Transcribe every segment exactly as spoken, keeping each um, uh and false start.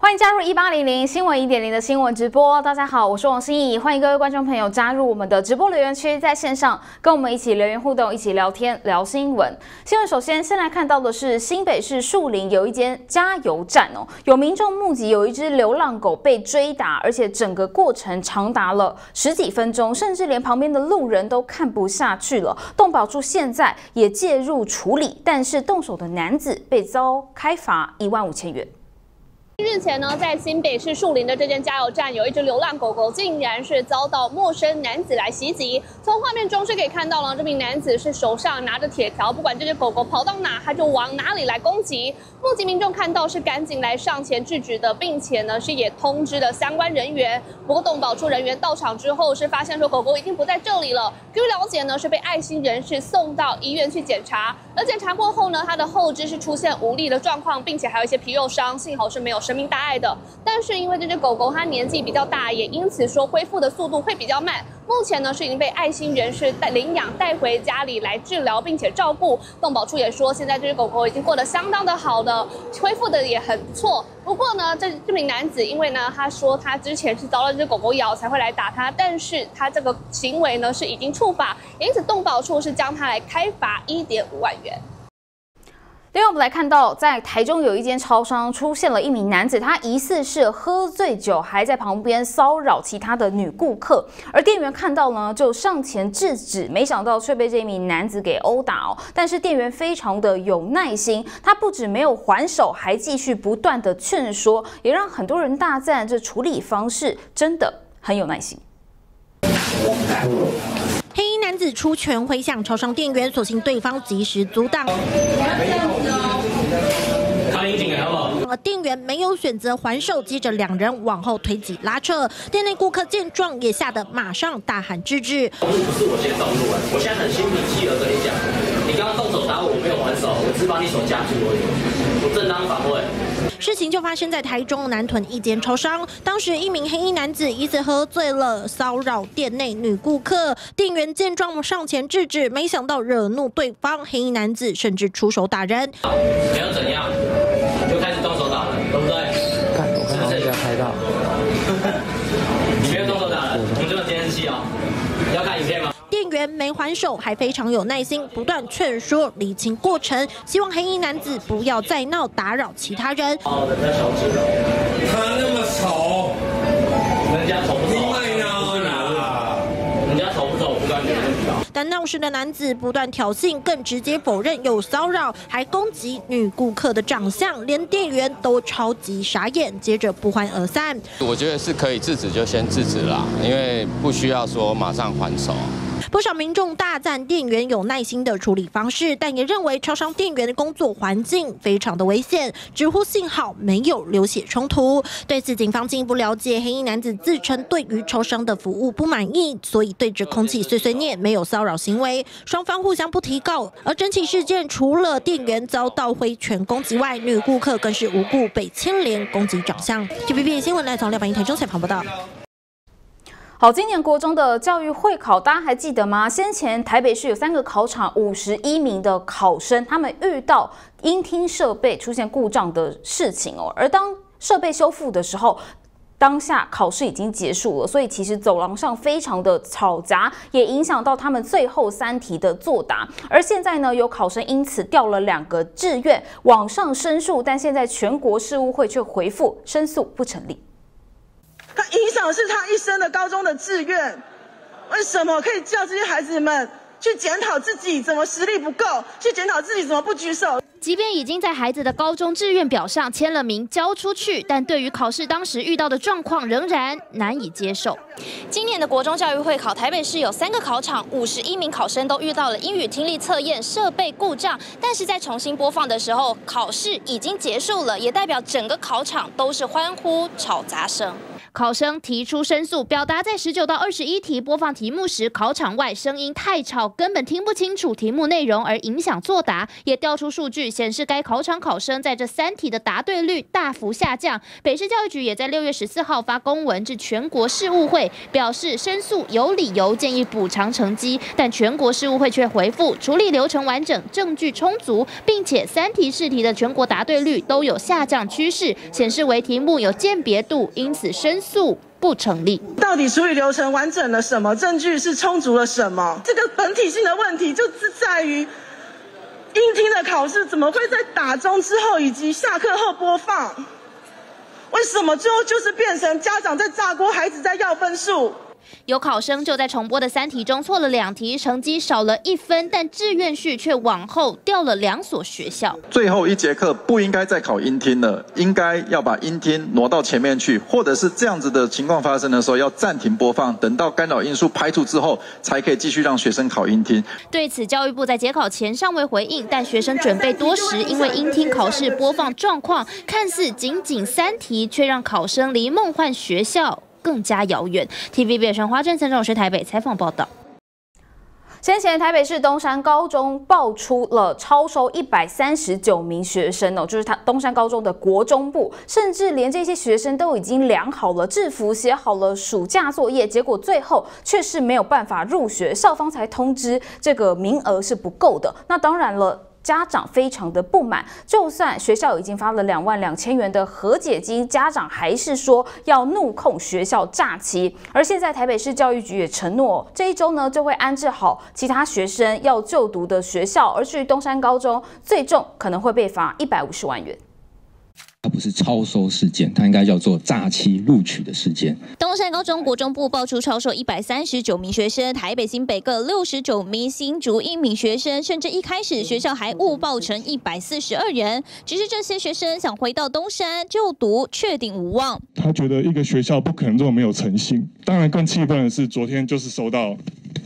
欢迎加入一八零零新闻一点零的新闻直播。大家好，我是王心怡，欢迎各位观众朋友加入我们的直播留言区，在线上跟我们一起留言互动，一起聊天聊新闻。新闻首先先来看到的是新北市树林有一间加油站哦，有民众目击有一只流浪狗被追打，而且整个过程长达了十几分钟，甚至连旁边的路人都看不下去了。动保处现在也介入处理，但是动手的男子被遭开罚一万五千元。 日前呢，在新北市树林的这间加油站，有一只流浪狗狗，竟然是遭到陌生男子来袭击。从画面中是可以看到了，这名男子是手上拿着铁条，不管这只狗狗跑到哪，他就往哪里来攻击。目击民众看到是赶紧来上前制止的，并且呢是也通知了相关人员。不过动保处人员到场之后，是发现说狗狗已经不在这里了。据了解呢，是被爱心人士送到医院去检查，而检查过后呢，它的后肢是出现无力的状况，并且还有一些皮肉伤，幸好是没有生命大碍的。但是因为这只狗狗它年纪比较大，也因此说恢复的速度会比较慢。目前呢是已经被爱心人士带领养带回家里来治疗，并且照顾。动保处也说，现在这只狗狗已经过得相当的好了，恢复的也很不错。不过呢，这这名男子因为呢，他说他之前是遭了这只狗狗咬才会来打他，但是他这个行为呢是已经触法，因此动保处是将他来开罚一点五万元。 另外，我们来看到，在台中有一间超商出现了一名男子，他疑似是喝醉酒，还在旁边骚扰其他的女顾客，而店员看到呢，就上前制止，没想到却被这名男子给殴打哦。但是店员非常的有耐心，他不止没有还手，还继续不断的劝说，也让很多人大赞这处理方式真的很有耐心。 黑衣男子出拳挥向超商店员，所幸对方及时阻挡。而店员没有选择还手，接着两人往后推挤拉扯。店内顾客见状也吓得马上大喊制止。 不是我先动怒了，我现在很心平气和跟你讲，你刚刚动手打我，我没有还手，我只把你手夹住而已，我正当防卫。 事情就发生在台中南屯一间超商，当时一名黑衣男子疑似喝醉了，骚扰店内女顾客。店员见状上前制止，没想到惹怒对方，黑衣男子甚至出手打人。 你要怎样？就开始动手打了，对不对？ 看，我看到人家拍到。 你没有动手打人，我们就有监视器哦。你要看影片吗？ 店员没还手，还非常有耐心，不断劝说理清过程，希望黑衣男子不要再闹，打扰其他人。 哦，人家小姐， 他那么丑， 人家丑不丑？ 你卖闹啦！ 人家丑不丑？我不管你们知道。 但闹事的男子不断挑衅，更直接否认有骚扰，还攻击女顾客的长相，连店员都超级傻眼，接着不欢而散。 我觉得是可以制止就先制止啦，因为不需要说马上还手。 不少民众大赞店员有耐心的处理方式，但也认为超商店员的工作环境非常的危险，直呼幸好没有流血冲突。对此，警方进一步了解，黑衣男子自称对于超商的服务不满意，所以对着空气碎碎念，没有骚扰行为，双方互相不提告。而整起事件，除了店员遭到挥拳攻击外，女顾客更是无故被牵连攻击长相。T V B 新闻来从廖百英台中采访报道。 好，今年国中的教育会考，大家还记得吗？先前台北市有三个考场，五十一名的考生，他们遇到音听设备出现故障的事情哦。而当设备修复的时候，当下考试已经结束了，所以其实走廊上非常的嘈杂，也影响到他们最后三题的作答。而现在呢，有考生因此调了两个志愿往上申诉，但现在全国事务会却回复申诉不成立。 他影响的是他一生的高中的志愿，为什么可以叫这些孩子们去检讨自己怎么实力不够，去检讨自己怎么不举手？ 即便已经在孩子的高中志愿表上签了名交出去，但对于考试当时遇到的状况仍然难以接受。 今年的国中教育会考，台北市有三个考场，五十一名考生都遇到了英语听力测验设备故障，但是在重新播放的时候，考试已经结束了，也代表整个考场都是欢呼吵杂声。 考生提出申诉，表达在十九到二十一题播放题目时，考场外声音太吵，根本听不清楚题目内容，而影响作答。也调出数据显示，该考场考生在这三题的答对率大幅下降。北市教育局也在六月十四号发公文至全国事务会，表示申诉有理由，建议补偿成绩，但全国事务会却回复处理流程完整，证据充足，并且三题试题的全国答对率都有下降趋势，显示为题目有鉴别度，因此申诉不成立。 到底处理流程完整了什么？证据是充足了什么？这个本体性的问题就是在于音听的考试怎么会在打钟之后以及下课后播放？为什么最后就是变成家长在炸锅，孩子在要分数？ 有考生就在重播的三题中错了两题，成绩少了一分，但志愿序却往后调了两所学校。 最后一节课不应该再考音听了，应该要把音听挪到前面去，或者是这样子的情况发生的时候要暂停播放，等到干扰因素排除之后，才可以继续让学生考音听。 对此，教育部在节考前尚未回应，但学生准备多时，因为音听考试播放状况看似仅仅三题，却让考生离梦幻学校更加遥远。T V B 陈华珍、陈总是台北采访报道。 先前台北市东山高中爆出了超收一百三十九名学生哦，就是他东山高中的国中部，甚至连这些学生都已经量好了制服，写好了暑假作业，结果最后却是没有办法入学，校方才通知这个名额是不够的。那当然了。家长非常的不满，就算学校已经发了两万两千元的和解金，家长还是说要怒控学校诈欺。而现在台北市教育局也承诺，这一周呢就会安置好其他学生要就读的学校，而至于东山高中，最重可能会被罚一百五十万元。 它不是超收事件，它应该叫做诈欺录取的事件。 东山高中国中部爆出超收一百三十九名学生，台北新北各六十九名，新竹一名学生，甚至一开始学校还误报成一百四十二人。只是这些学生想回到东山就读，确定无望。 他觉得一个学校不可能这么没有诚信。当然更气愤的是，昨天就是收到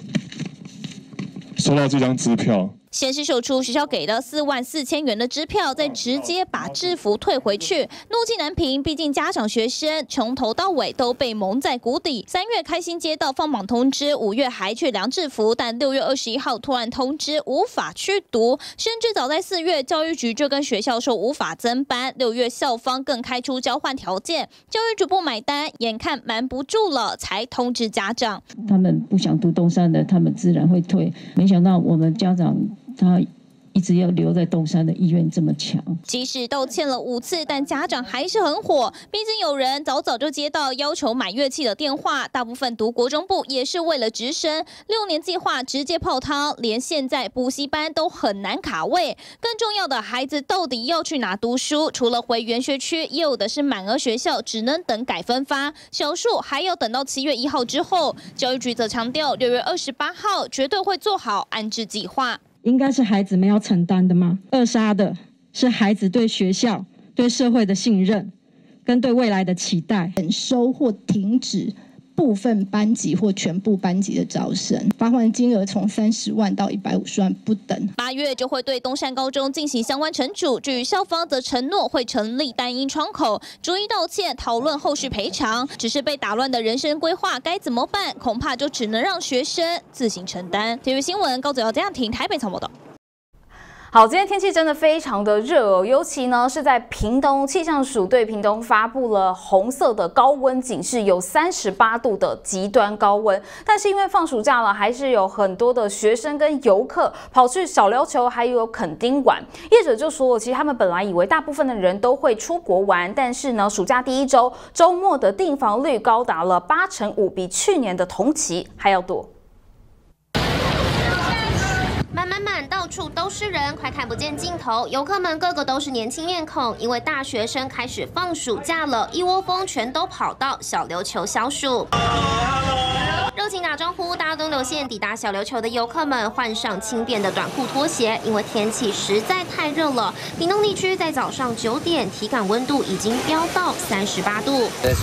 收到这张支票。 显示秀出学校给了四万四千元的支票，再直接把制服退回去，怒气难平。毕竟家长学生从头到尾都被蒙在鼓底。三月开心接到放榜通知，五月还去量制服，但六月二十一号突然通知无法去读，甚至早在四月教育局就跟学校说无法增班，六月校方更开出交换条件，教育局不买单，眼看瞒不住了，才通知家长。 他们不想读东山的，他们自然会退。没想到我们家长。他一直要留在东山的意愿这么强， 即使道歉了五次，但家长还是很火。毕竟有人早早就接到要求买乐器的电话，大部分读国中部也是为了直升，六年计划直接泡汤，连现在补习班都很难卡位。更重要的，孩子到底要去哪读书？除了回原学区，也有的是满额学校，只能等改分发，小数还要等到七月一号之后。教育局则强调，六月二十八号绝对会做好安置计划。 应该是孩子们要承担的吗？扼杀的是孩子对学校、对社会的信任，跟对未来的期待。 减收或停止部分班级或全部班级的招生，发还金额从三十万到一百五十万不等。 八月就会对东山高中进行相关惩处。至于校方则承诺会成立单一窗口，逐一道歉，讨论后续赔偿。只是被打乱的人生规划该怎么办？恐怕就只能让学生自行承担。体育新闻高子尧、江婷台北采访报道。 好，今天天气真的非常的热哦，尤其呢是在屏东，气象署对屏东发布了红色的高温警示，有三十八度的极端高温。但是因为放暑假了，还是有很多的学生跟游客跑去小琉球还有垦丁玩。业者就说，其实他们本来以为大部分的人都会出国玩，但是呢，暑假第一周周末的订房率高达了八成五，比去年的同期还要多。 满满满，到处都是人，快看不见尽头。游客们个个都是年轻面孔，因为大学生开始放暑假了，一窝蜂全都跑到小琉球消暑。热情打招呼，大东流线抵达小琉球的游客们换上轻便的短裤拖鞋，因为天气实在太热了。屏东地区在早上九点，体感温度已经飙到三十八度。 在暑暑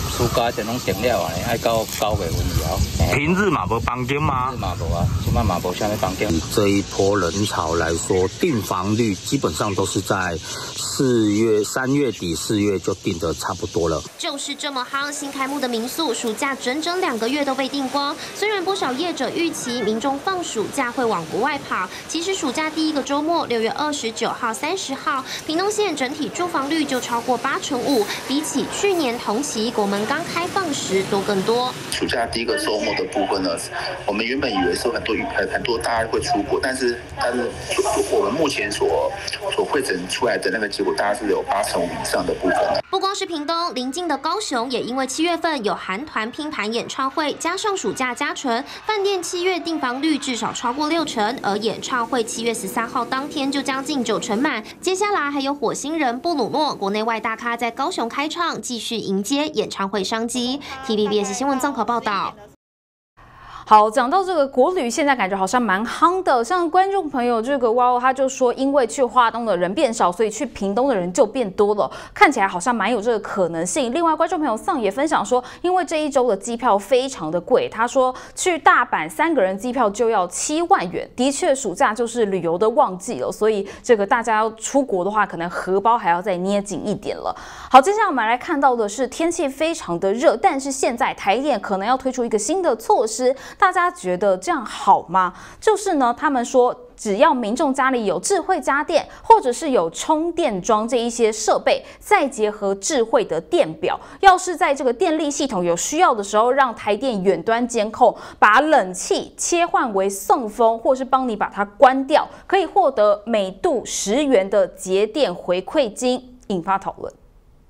暑假才拢定了啊，爱到九月份以后。 平日嘛无房间吗？ 平日嘛无啊，现在嘛无啥物房间。 这一波人潮来说，订房率基本上都是在四月、三月底、四月就订得差不多了。 就是这么夯，新开幕的民宿暑假整整两个月都被订光。虽然不少业者预期民众放暑假会往国外跑，其实暑假第一个周末，六月二十九号、三十号，屏东县整体住房率就超过八成五，比起去年同期国门刚开放时多更多。 暑假第一个周末的部分呢，我们原本以为是很多很很多大家会出国，但是但是我们目前所所汇整出来的那个结果，大概是有八成五以上的部分。 不光是屏东，邻近的高雄也因为七月份有韩团拼盘演唱会，加上暑假加成，饭店七月订房率至少超过六成，而演唱会七月十三号当天就将近九成满。接下来还有火星人布鲁诺，国内外大咖在高雄开唱，继续迎接演唱会商机。T V B S 新闻综合报道。 好，讲到这个国旅，现在感觉好像蛮夯的。像观众朋友这个哇哦，他就说，因为去花东的人变少，所以去屏东的人就变多了，看起来好像蛮有这个可能性。另外，观众朋友上也分享说，因为这一周的机票非常的贵，他说去大阪三个人机票就要七万元。的确，暑假就是旅游的旺季了，所以这个大家要出国的话，可能荷包还要再捏紧一点了。好，接下来我们来看到的是天气非常的热，但是现在台电可能要推出一个新的措施。大家觉得这样好吗？就是呢，他们说，只要民众家里有智慧家电，或者是有充电桩这一些设备，再结合智慧的电表，要是在这个电力系统有需要的时候，让台电远端监控，把冷气切换为送风，或是帮你把它关掉，可以获得每度十元的节电回馈金，引发讨论。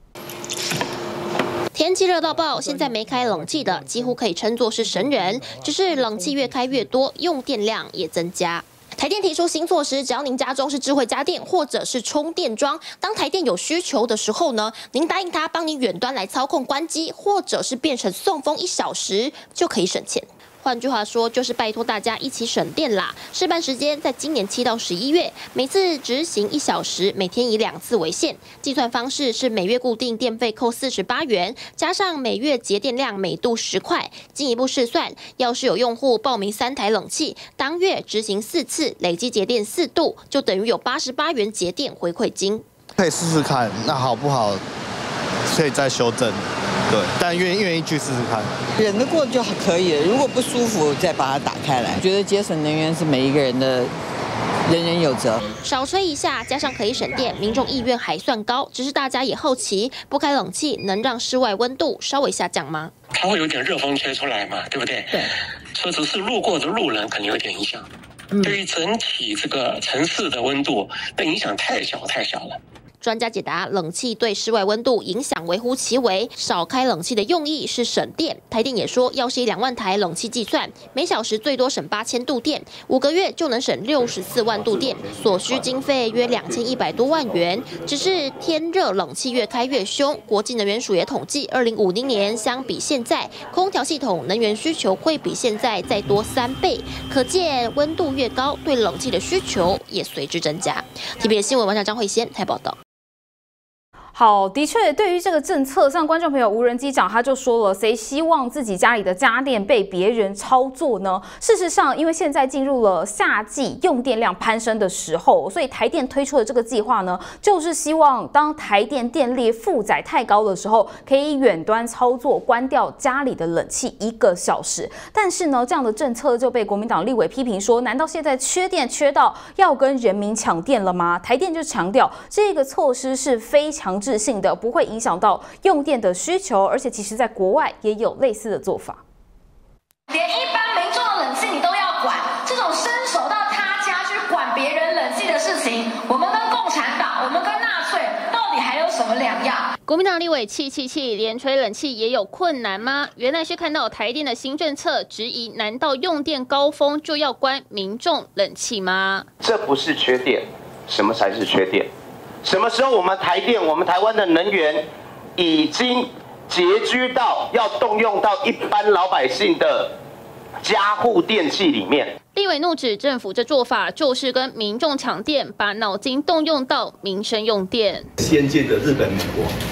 天气热到爆，现在没开冷气的几乎可以称作是神人，只是冷气越开越多，用电量也增加。台电提出新措施，只要您家中是智慧家电或者是充电桩，当台电有需求的时候呢，您答应他帮你远端来操控关机，或者是变成送风一小时，就可以省钱。换句话说，就是拜托大家一起省电啦。试办时间在今年七到十一月，每次执行一小时，每天以两次为限。计算方式是每月固定电费扣四十八元，加上每月节电量每度十块。进一步试算，要是有用户报名三台冷气，当月执行四次，累计节电四度，就等于有八十八元节电回馈金。 可以试试看，那好不好？可以再修正。对，但愿愿意去试试看， 忍得过就可以了。如果不舒服，再把它打开来。觉得节省能源是每一个人的，人人有责。 少吹一下，加上可以省电，民众意愿还算高。只是大家也好奇，不开冷气能让室外温度稍微下降吗？ 它会有点热风吹出来嘛，对不对？对。车子是路过的路人，可能有点影响。嗯、对于整体这个城市的温度，那影响太小太小了。 专家解答，冷气对室外温度影响微乎其微，少开冷气的用意是省电。台电也说，要是以两万台冷气计算，每小时最多省八千度电，五个月就能省六十四万度电，所需经费约两千一百多万元。只是天热冷气越开越凶，国际能源署也统计，二零五零年相比现在，空调系统能源需求会比现在再多三倍，可见温度越高，对冷气的需求也随之增加。T V B S 新闻王小张慧仙台报道。 好，的确，对于这个政策，像观众朋友无人机长他就说了，谁希望自己家里的家电被别人操作呢？事实上，因为现在进入了夏季用电量攀升的时候，所以台电推出的这个计划呢，就是希望当台电电力负载太高的时候，可以远端操作关掉家里的冷气一个小时。但是呢，这样的政策就被国民党立委批评说，难道现在缺电缺到要跟人民抢电了吗？台电就强调，这个措施是非常制性的，不会影响到用电的需求，而且其实在国外也有类似的做法。 连一般民众的冷气你都要管，这种伸手到他家去管别人冷气的事情，我们跟共产党，我们跟纳粹到底还有什么两样？ 国民党立委气气气，连吹冷气也有困难吗？原来是看到台电的新政策，质疑难道用电高峰就要关民众冷气吗？ 这不是缺电，什么才是缺电？什么时候我们台电，我们台湾的能源已经拮据到要动用到一般老百姓的家户电器里面？ 立委怒指政府这做法就是跟民众抢电，把脑筋动用到民生用电。 先进的日本、美国，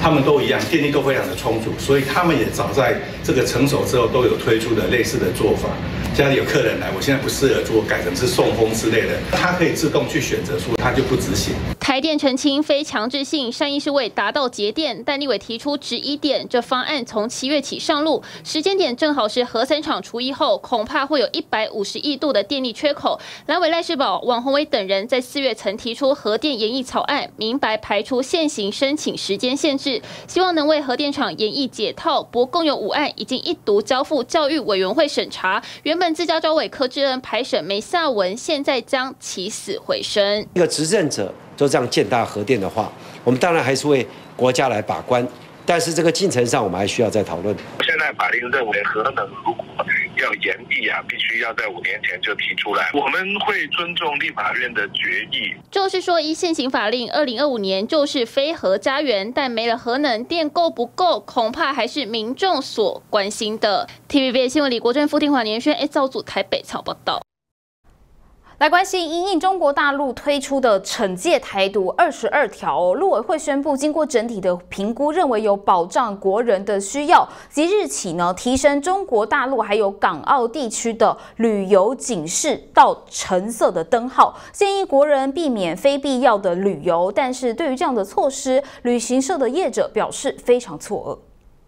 他们都一样，电力都非常的充足，所以他们也早在这个成熟之后都有推出的类似的做法。家里有客人来，我现在不适合做，改成是送风之类的，它可以自动去选择说，它就不执行。 台电澄清非强制性，善意是为达到节电，但立委提出质疑点，这方案从七月起上路，时间点正好是核三厂除役后，恐怕会有一百五十亿度的电力缺口。蓝委赖世宝、王宏伟等人在四月曾提出核电研议草案，明白排除现行申请时间限制，希望能为核电厂研议解套。不过共有五案已经一读交付教育委员会审查，原本自家招委柯志恩排审没下文，现在将起死回生。 一个执政者就这样践踏核电的话，我们当然还是为国家来把关，但是这个进程上我们还需要再讨论。 现在法令认为核能如果要延役啊，必须要在五年前就提出来，我们会尊重立法院的决议。 就是说，依现行法令，二零二五年就是非核家园，但没了核能，电够不够，恐怕还是民众所关心的。T V B 新闻李国正、傅廷华、连轩 A 造组台北草报道。来关心因应中国大陆推出的惩戒台独二十二条，陆委会宣布，经过整体的评估，认为有保障国人的需要，即日起呢，提升中国大陆还有港澳地区的旅游警示到橙色的灯号，建议国人避免非必要的旅游。但是对于这样的措施，旅行社的业者表示非常错愕。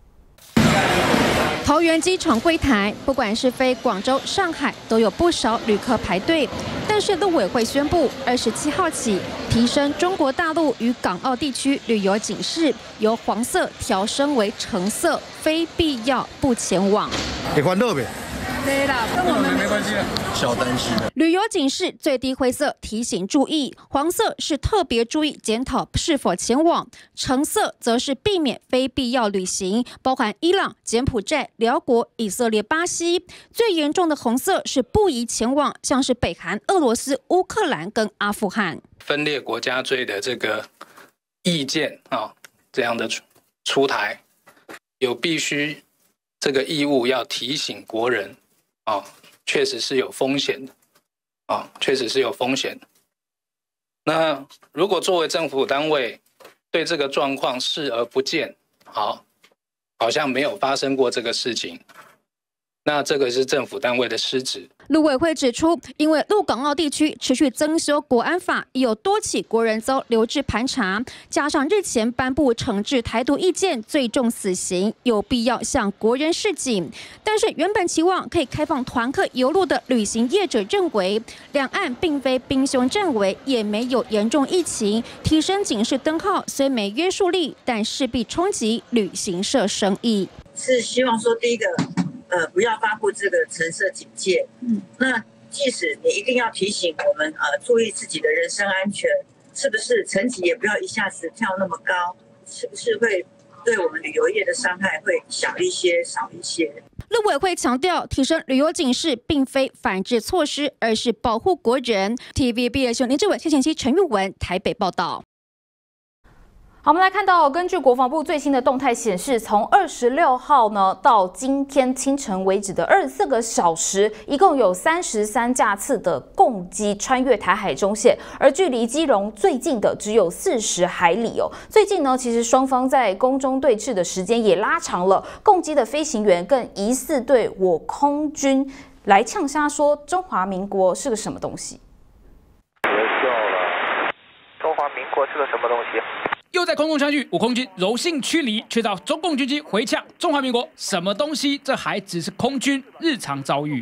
桃园机场柜台，不管是飞广州、上海，都有不少旅客排队。但是陆委会宣布，二十七号起提升中国大陆与港澳地区旅游警示，由黄色调升为橙色，非必要不前往。 你关乐呗。 对啦，跟我们没关系，小担心。 旅游警示最低灰色提醒注意，黄色是特别注意检讨是否前往，橙色则是避免非必要旅行，包含伊朗、柬埔寨、辽国、以色列、巴西。最严重的红色是不宜前往，像是北韩、俄罗斯、乌克兰跟阿富汗。 分裂国家罪的这个意见啊、哦，这样的出台，有必须这个义务要提醒国人。啊，确实是有风险的，啊，确实是有风险的。那如果作为政府单位对这个状况视而不见，好，好像没有发生过这个事情，那这个是政府单位的失职。 陆委会指出，因为陆港澳地区持续增修国安法，已有多起国人遭留置盘查，加上日前颁布惩治台独意见最重死刑，有必要向国人示警。但是原本期望可以开放团客游路的旅行业者认为，两岸并非兵凶战危，也没有严重疫情，提升警示灯号虽没约束力，但势必冲击旅行社生意。 是希望说，第一个。呃，不要发布这个橙色警戒。嗯，那即使你一定要提醒我们，呃，注意自己的人身安全，是不是层级也不要一下子跳那么高？是不是会对我们旅游业的伤害会小一些、少一些？ 陆委会强调，提升旅游警示并非反制措施，而是保护国人。T V B 新闻林志伟、谢贤熙、陈玉文台北报道。好，我们来看到，根据国防部最新的动态显示，从二十六号呢到今天清晨为止的二十四个小时，一共有三十三架次的共机穿越台海中线，而距离基隆最近的只有四十海里哦。最近呢，其实双方在空中对峙的时间也拉长了，共机的飞行员更疑似对我空军来呛瞎说中华民国是个什么东西。 别笑了，中华民国是个什么东西？ 又在空中相遇，我空军柔性驱离，却遭中共军机回呛中华民国什么东西？这还只是空军日常遭遇。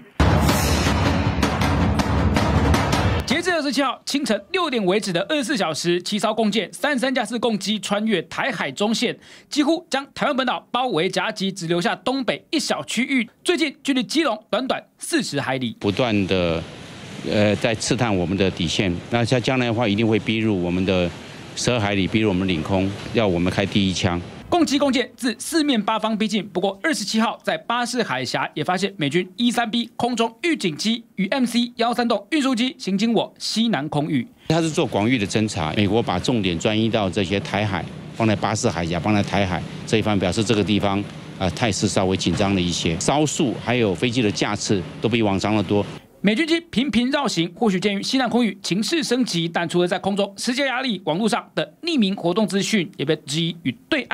截至二十七号清晨六点为止的二十四小时，七艘共舰、三十三架次共机穿越台海中线，几乎将台湾本岛包围夹击，只留下东北一小区域。最近距离基隆短短四十海里， 不断的呃在刺探我们的底线。那它将来的话，一定会逼入我们的十二海里，逼入我们领空，要我们开第一枪。 共机共舰自四面八方逼近，不过二十七号在巴士海峡也发现美军 E 三 B 空中预警机与 M C 一三洞运输机行经我西南空域。 它是做广域的侦察，美国把重点转移到这些台海，放在巴士海峡，放在台海这一方，表示这个地方呃态势稍微紧张了一些，艘数还有飞机的架次都比往常的多。 美军机频频绕行，或许鉴于西南空域情势升级，但除了在空中施加压力，网络上的匿名活动资讯也被质疑与对岸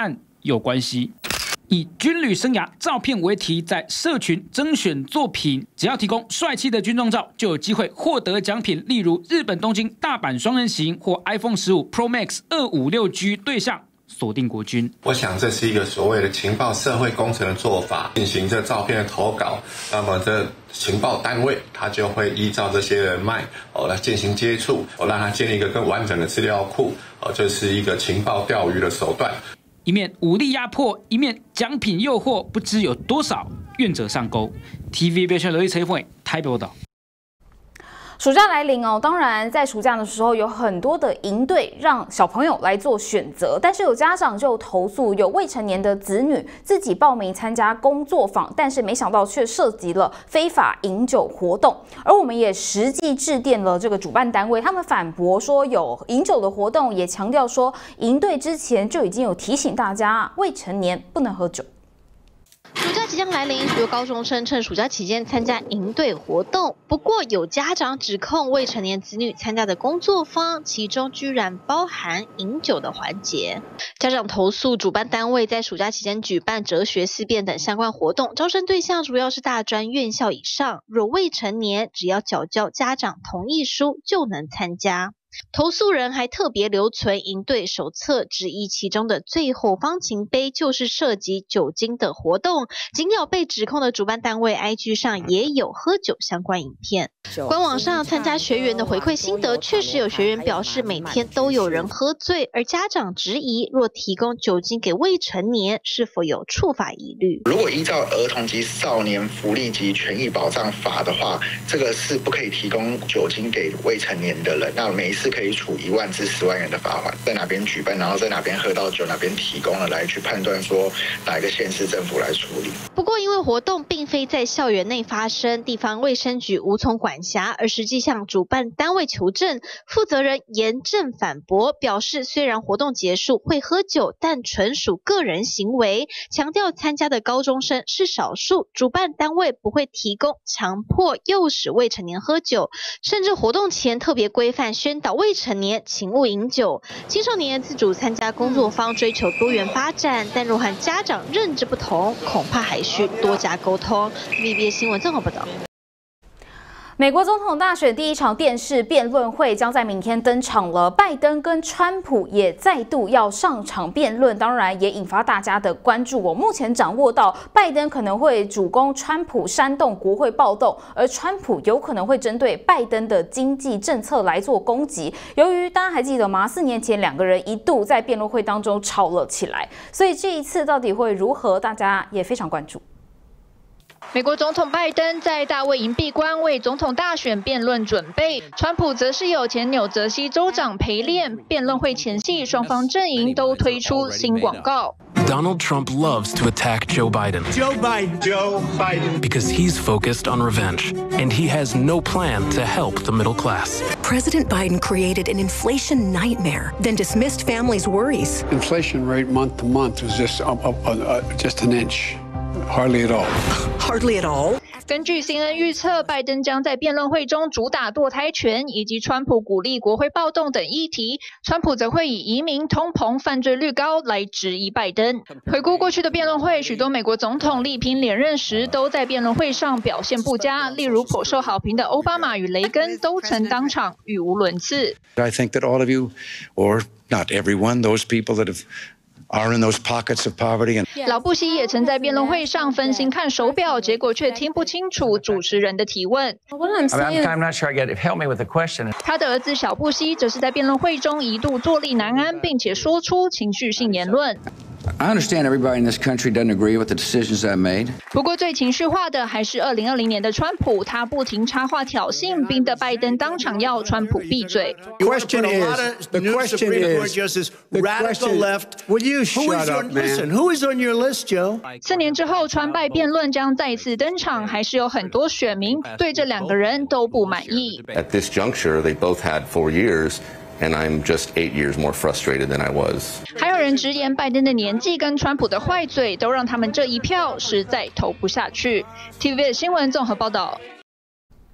有关系。以军旅生涯照片为题，在社群征选作品，只要提供帅气的军中照，就有机会获得奖品，例如日本东京大阪双人行或 iPhone 十五 Pro Max 二五六 G 对象。锁定国军， 我想这是一个所谓的情报社会工程的做法，进行这照片的投稿，那么这情报单位他就会依照这些人脉哦来进行接触，哦让他建立一个更完整的资料库，哦这是一个情报钓鱼的手段。 一面武力压迫，一面奖品诱惑，不知有多少愿者上钩。T V B 新闻刘一成会台北报道。 暑假来临哦，当然在暑假的时候有很多的营队让小朋友来做选择，但是有家长就投诉，有未成年的子女自己报名参加工作坊，但是没想到却涉及了非法饮酒活动。而我们也实际致电了这个主办单位，他们反驳说有饮酒的活动，也强调说营队之前就已经有提醒大家未成年不能喝酒。 暑假即将来临，许多高中生趁暑假期间参加营队活动。不过，有家长指控未成年子女参加的工作坊，其中居然包含饮酒的环节。家长投诉主办单位在暑假期间举办哲学思辨等相关活动，招生对象主要是大专院校以上，若未成年，只要缴交家长同意书就能参加。投诉人还特别留存营队手册，指一其中的最后方trình碑就是涉及酒精的活动。紧咬被指控的主办单位 I G 上也有喝酒相关影片。官网上参加学员的回馈心得，确实有学员表示每天都有人喝醉，而家长质疑若提供酒精给未成年，是否有触法疑虑？ 如果依照儿童及少年福利及权益保障法的话，这个是不可以提供酒精给未成年的人。那每一次是可以处一万至十万元的罚款，在哪边举办，然后在哪边喝到酒，哪边提供了，来去判断说哪一个县市政府来处理。 不过，因为活动并非在校园内发生，地方卫生局无从管辖，而实际向主办单位求证，负责人严正反驳，表示虽然活动结束会喝酒，但纯属个人行为，强调参加的高中生是少数，主办单位不会提供强迫诱使未成年喝酒，甚至活动前特别规范宣导未成年请勿饮酒。青少年自主参加工作坊，追求多元发展，但若和家长认知不同，恐怕还需多加沟通。V B S 新闻综合报道。 美国总统大选第一场电视辩论会将在明天登场了，拜登跟川普也再度要上场辩论，当然也引发大家的关注。我目前掌握到，拜登可能会主攻川普煽动国会暴动，而川普有可能会针对拜登的经济政策来做攻击。由于大家还记得吗？四年前两个人一度在辩论会当中吵了起来，所以这一次到底会如何，大家也非常关注。 美国总统拜登在大卫营闭关为总统大选辩论准备，川普则是有前纽泽西州长陪练。辩论会前夕，双方阵营都推出新广告。 Donald Trump loves to attack Joe Biden. Joe Biden. Joe Biden. Because he's focused on revenge, and he has no plan to help the middle class. President Biden created an inflation nightmare, then dismissed families' worries. Inflation rate month to month was just up, up, uh, just an inch. Hardly at all. Hardly at all. 根据 C N N 预测，拜登将在辩论会中主打堕胎权以及川普鼓励国会暴动等议题，川普则会以移民、通膨、犯罪率高来质疑拜登。回顾过去的辩论会，许多美国总统力拼连任时都在辩论会上表现不佳，例如颇受好评的奥巴马与雷根都曾当场语无伦次。 I think that all of you, or not everyone, those people that have are in those pockets of poverty and 老布希也曾在辩论会上分心看手表，结果却听不清楚主持人的提问。 I'm, I'm not sure I get it. Help me with the question. 他的儿子小布希则是在辩论会中一度坐立难安，并且说出情绪性言论。 I understand everybody in this country doesn't agree with the decisions I've made. 不过最情绪化的还是二零二零年的川普，他不停插话挑衅，逼得拜登当场要川普闭嘴。 The question is, the question is, the radical left. Will you shut up, man? Listen, who is on your list, Joe? 四年之后，川拜辩论将再次登场，还是有很多选民对这两个人都不满意。 At this juncture, they both had four years. And I'm just eight years more frustrated than I was. 还有人直言，拜登的年纪跟川普的坏嘴，都让他们这一票实在投不下去。T V B 新闻综合报道。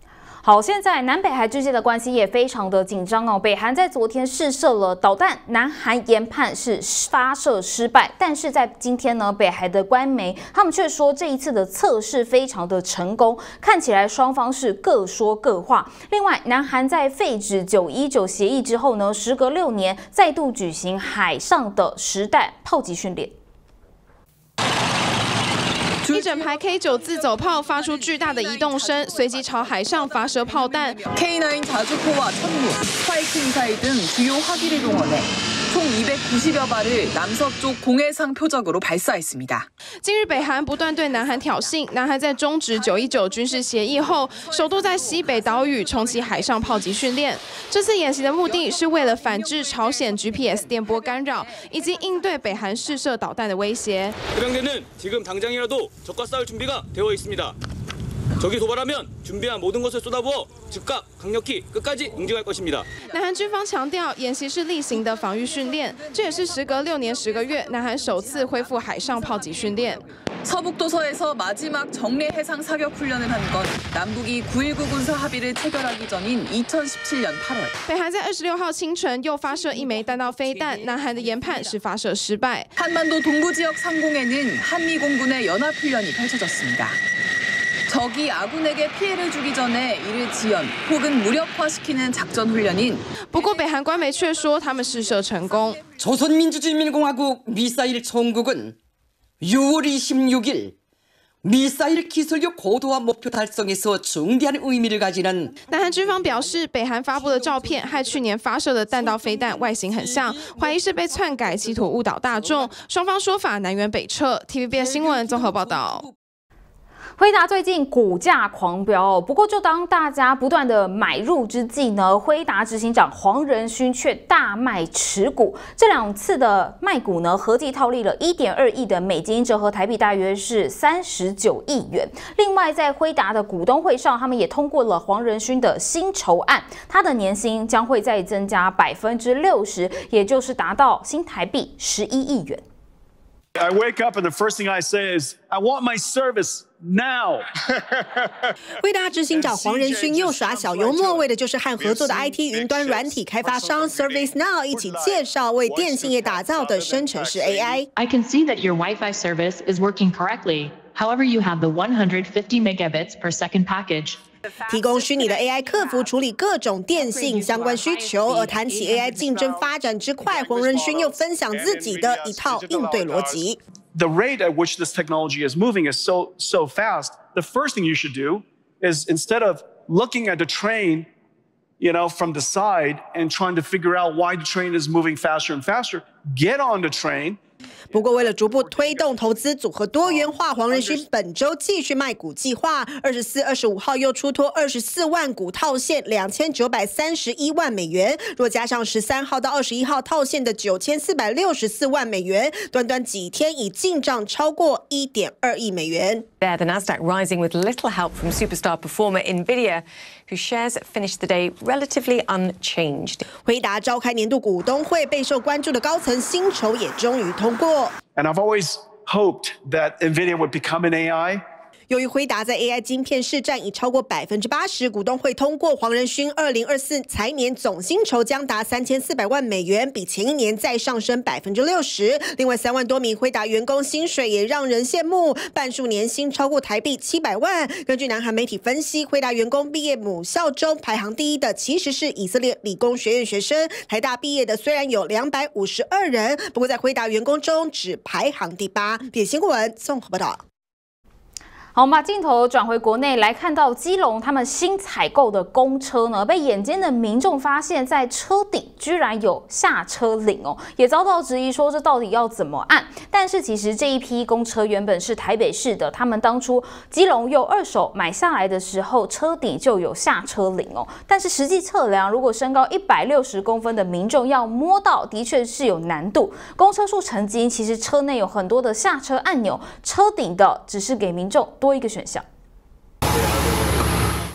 好，现在南北韩之间的关系也非常的紧张哦。北韩在昨天试射了导弹，南韩研判是发射失败，但是在今天呢，北韩的官媒他们却说这一次的测试非常的成功，看起来双方是各说各话。另外，南韩在废止九一九协议之后呢，时隔六年再度举行海上的实弹炮击训练。 一整排 K 九 自走炮发出巨大的移动声，随即朝海上发射炮弹。 케이 나인 자주포와 천무, 스파이크 미사일 등 주요 화기를 동원해 총 이백구십여 발을 남서쪽 공해상 표적으로 발사했습니다. 近日，北韩不断对南韩挑衅。南韩在终止九一九军事协议后，首度在西北岛屿重启海上炮击训练。这次演习的目的是为了反制朝鲜 G P S 电波干扰，以及应对北韩试射导弹的威胁。 해병대는 지금 당장이라도 적과 싸울 준비가 되어 있습니다. 적이 도발하면 준비한 모든 것을 쏟아부어 즉각 강력히 끝까지 응징할 것입니다. 南韩军方强调，演习是例行的防御训练，这也是时隔六年十个月，南韩首次恢复海上炮击训练。 서북도서에서 마지막 정례 해상 사격 훈련을 한 건 남북이 구일구 군사 합의를 체결하기 전인 이천십칠 년 팔월。 北韩在二十六号清晨又发射一枚弹道飞弹，南韩的研判是发射失败。 한반도 동부 지역 상공에는 한미 공군의 연합 훈련이 펼쳐졌습니다. 적이 아군에게 피해를 주기 전에 이를 지연 혹은 무력화시키는 작전 훈련인. 不过，北韩官媒却说他们试射成功。 조선민주주의인민공화국 미사일 총국은 유월 이십육일 미사일 기술력 고도화 목표 달성에서 중대한 의미를 가지는 南韩军方表示，北韩发布的照片和去年发射的弹道飞弹外形很像，怀疑是被篡改，企图误导大众。双方说法南辕北辙。T V B S 新闻综合报道。 辉达最近股价狂飙，不过就当大家不断的买入之际呢，辉达执行长黄仁勋却大卖持股。这两次的卖股呢，合计套利了 一点二亿的美金，折合台币大约是三十九亿元。另外，在辉达的股东会上，他们也通过了黄仁勋的薪酬案，他的年薪将会再增加百分之六十，也就是达到新台币十一亿元。 I wake up and the first thing I say is, I want my service now. 辉达执行长黄仁勋又耍小幽默，为的就是和合作的 I T 云端软体开发商 ServiceNow 一起介绍为电信业打造的生成式 A I。 I can see that your Wi-Fi service is working correctly. However, you have the one hundred fifty megabits per second package. 提供虚拟的 A I 客服处理各种电信相关需求。而谈起 A I 竞争发展之快，黄仁勋又分享自己的一套应对逻辑。 The rate at which this technology is moving is so so fast. The first thing you should do is instead of looking at the train, you know, from the side and trying to figure out why the train is moving faster and faster, get on the train. 不过，为了逐步推动投资组合多元化，黄仁勋本周继续卖股计划。二十四、二十五号又出脱二十四万股套现，两千九百三十一万美元。若加上十三号到二十一号套现的九千四百六十四万美元，短短几天已进账超过一点二亿美元。 There, the Nasdaq rising with little help from superstar performer Nvidia, whose shares finished the day relatively unchanged. 辉达召开年度股东会，备受关注的高层薪酬也终于通过。 And I've always hoped that Nvidia would become an A I. 由于辉达在 A I 晶片市占已超过百分之八十，股东会通过黄仁勋二零二四财年总薪酬将达三千四百万美元，比前一年再上升百分之六十。另外，三万多名辉达员工薪水也让人羡慕，半数年薪超过台币七百万。根据南韩媒体分析，辉达员工毕业母校中排行第一的其实是以色列理工学院学生。台大毕业的虽然有两百五十二人，不过在辉达员工中只排行第八。点新闻综合报道。 好，我们把镜头转回国内来看到基隆他们新采购的公车呢，被眼尖的民众发现，在车顶居然有下车铃哦，也遭到质疑说这到底要怎么按？但是其实这一批公车原本是台北市的，他们当初基隆又二手买下来的时候，车顶就有下车铃哦。但是实际测量，如果身高一百六十公分的民众要摸到，的确是有难度。公车数成精，其实车内有很多的下车按钮，车顶的只是给民众多一个选项。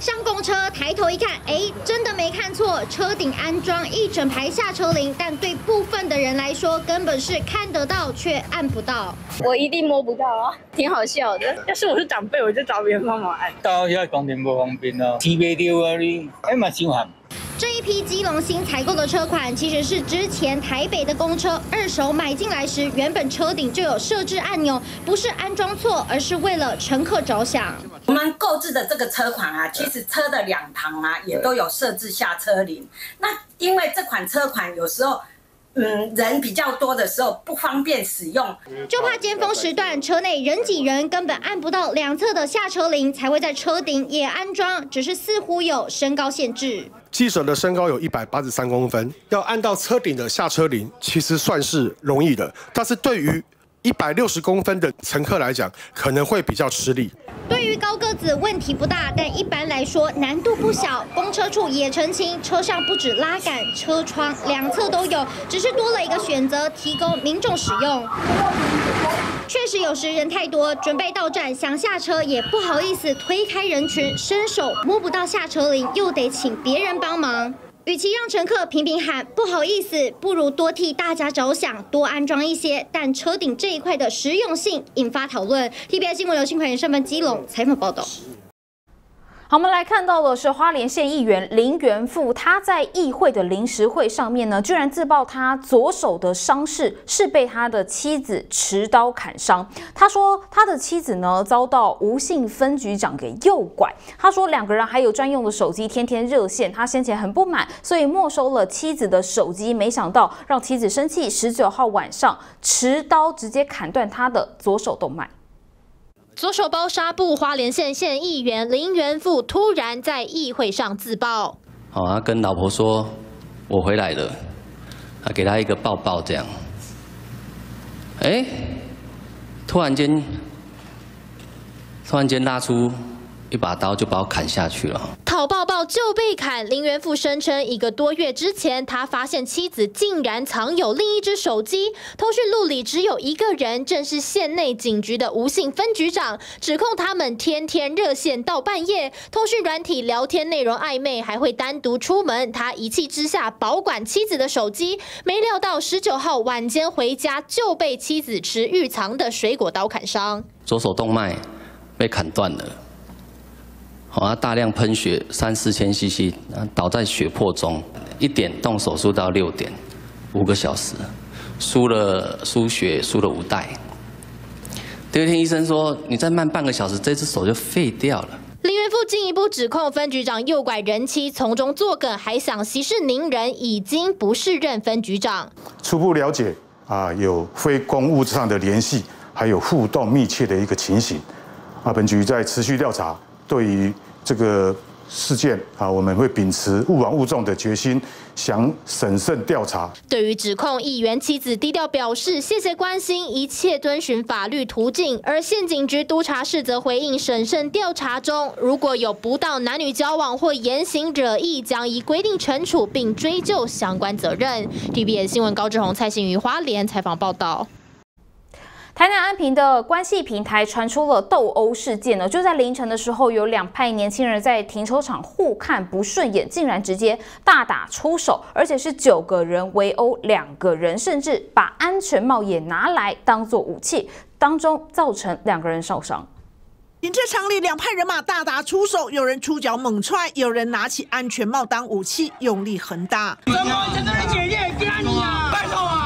上公车抬头一看，哎，真的没看错，车顶安装一整排下车铃，但对部分的人来说，根本是看得到却按不到。 我一定摸不到啊，挺好笑的。要是我是长辈，我就找别人帮忙按。 到遐讲电不方便啊，听袂到啊你，哎嘛伤寒。 这一批基隆新采购的车款，其实是之前台北的公车二手买进来时，原本车顶就有设置按钮，不是安装错，而是为了乘客着想。 我们购置的这个车款啊，其实车的两旁啊也都有设置下车铃。那因为这款车款有时候。 嗯，人比较多的时候不方便使用， 就怕尖峰时段车内人挤人，根本按不到两侧的下车铃，才会在车顶也安装，只是似乎有身高限制。 记者的身高有一百八十三公分，要按到车顶的下车铃，其实算是容易的，但是对于一百六十公分的乘客来讲，可能会比较吃力。 对于高个子问题不大，但一般来说难度不小。公车处也澄清，车上不止拉杆，车窗两侧都有，只是多了一个选择，提供民众使用。确实有时人太多，准备到站想下车也不好意思推开人群，伸手摸不到下车铃，又得请别人帮忙。 与其让乘客频频喊不好意思，不如多替大家着想，多安装一些。但车顶这一块的实用性引发讨论。T B S 新闻由新款人身份基隆采访报道。 好，我们来看到的是花莲县议员林元富，他在议会的临时会上面呢，居然自曝他左手的伤势是被他的妻子持刀砍伤。他说他的妻子呢遭到吴姓分局长给诱拐。他说两个人还有专用的手机，天天热线。他先前很不满，所以没收了妻子的手机，没想到让妻子生气，十九号晚上持刀直接砍断他的左手动脉。 左手包纱布，花莲县县议员林元富突然在议会上自爆。 好、哦，他跟老婆说：“我回来了。”他给他一个抱抱，这样。哎，突然间，突然间拉出一把刀，就把我砍下去了。 讨抱抱就被砍，林元富声称，一个多月之前，他发现妻子竟然藏有另一只手机，通讯录里只有一个人，正是县内警局的吴姓分局长，指控他们天天热线到半夜，通讯软体聊天内容暧昧，还会单独出门。他一气之下保管妻子的手机，没料到十九号晚间回家就被妻子持预藏的水果刀砍伤， 左手动脉被砍断了。 好、哦，大量喷血，三四千 C C， 倒在血泊中，一点动手术到六点，五个小时，输了输血输了五袋。第二天医生说，你再慢半个小时，这只手就废掉了。 林元富进一步指控分局长诱拐人妻，从中作梗，还想息事宁人，已经不是任分局长。 初步了解啊，有非公务上的联系，还有互动密切的一个情形。啊，本局在持续调查。 对于这个事件啊，我们会秉持勿枉勿纵的决心，想审慎调查。 对于指控，议员妻子低调表示谢谢关心，一切遵循法律途径。而县警局督察室则回应审慎调查中，如果有不当男女交往或言行惹意，将依规定惩处并追究相关责任。T B S 新闻高志宏、蔡信瑜花莲采访报道。 台南安平的关系平台传出了斗殴事件呢，就在凌晨的时候，有两派年轻人在停车场互看不顺眼，竟然直接大打出手，而且是九个人围殴两个人，甚至把安全帽也拿来当作武器，当中造成两个人受伤。 停车场里，两派人马大打出手，有人出脚猛踹，有人拿起安全帽当武器，用力横打。怎么这个人姐姐干你啊？拜托啊！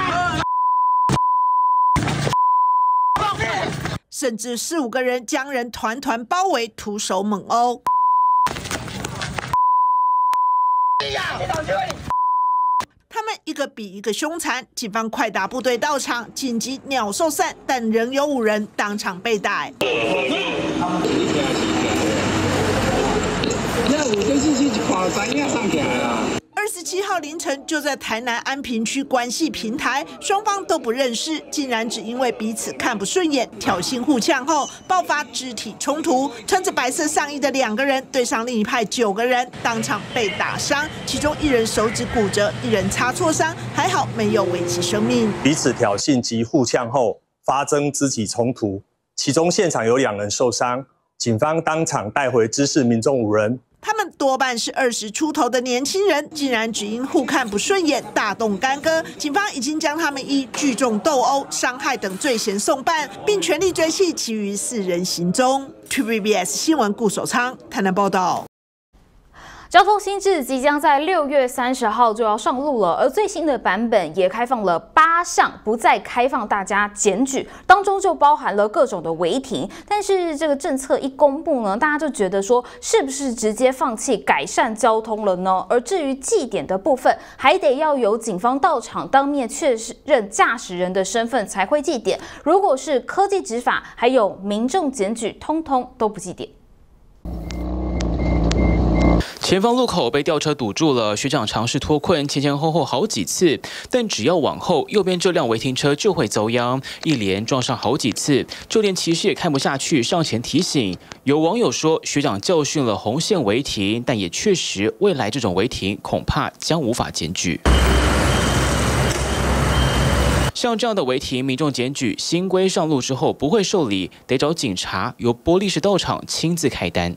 甚至四五个人将人团团包围，徒手猛殴。他们一个比一个凶残，警方快打部队到场，紧急鸟兽散，但仍有五人当场被逮。那我就是去跨山崖上起来了。二十七号凌晨，就在台南安平区关系平台，双方都不认识，竟然只因为彼此看不顺眼，挑衅互呛后爆发肢体冲突。穿着白色上衣的两个人对上另一派九个人，当场被打伤，其中一人手指骨折，一人擦挫伤，还好没有危及生命。 彼此挑衅及互呛后发生肢体冲突，其中现场有两人受伤。 警方当场带回知识民众五人。 他们多半是二十出头的年轻人，竟然只因互看不顺眼大动干戈。警方已经将他们依聚众斗殴、伤害等罪嫌送办，并全力追缉其余四人行踪。T V B S 新闻顾守昌台南报道。 交通新制即将在六月三十号就要上路了，而最新的版本也开放了八项不再开放大家检举，当中就包含了各种的违停。但是这个政策一公布呢，大家就觉得说，是不是直接放弃改善交通了呢？而至于记点的部分，还得要由警方到场当面确认驾驶人的身份才会记点。如果是科技执法，还有民众检举，通通都不记点。 前方路口被吊车堵住了，学长尝试脱困，前前后后好几次，但只要往后，右边这辆违停车就会遭殃，一连撞上好几次，就连骑士也看不下去，上前提醒。有网友说，学长教训了红线违停，但也确实，未来这种违停恐怕将无法检举。像这样的违停，民众检举新规上路之后不会受理，得找警察由玻璃士到场亲自开单。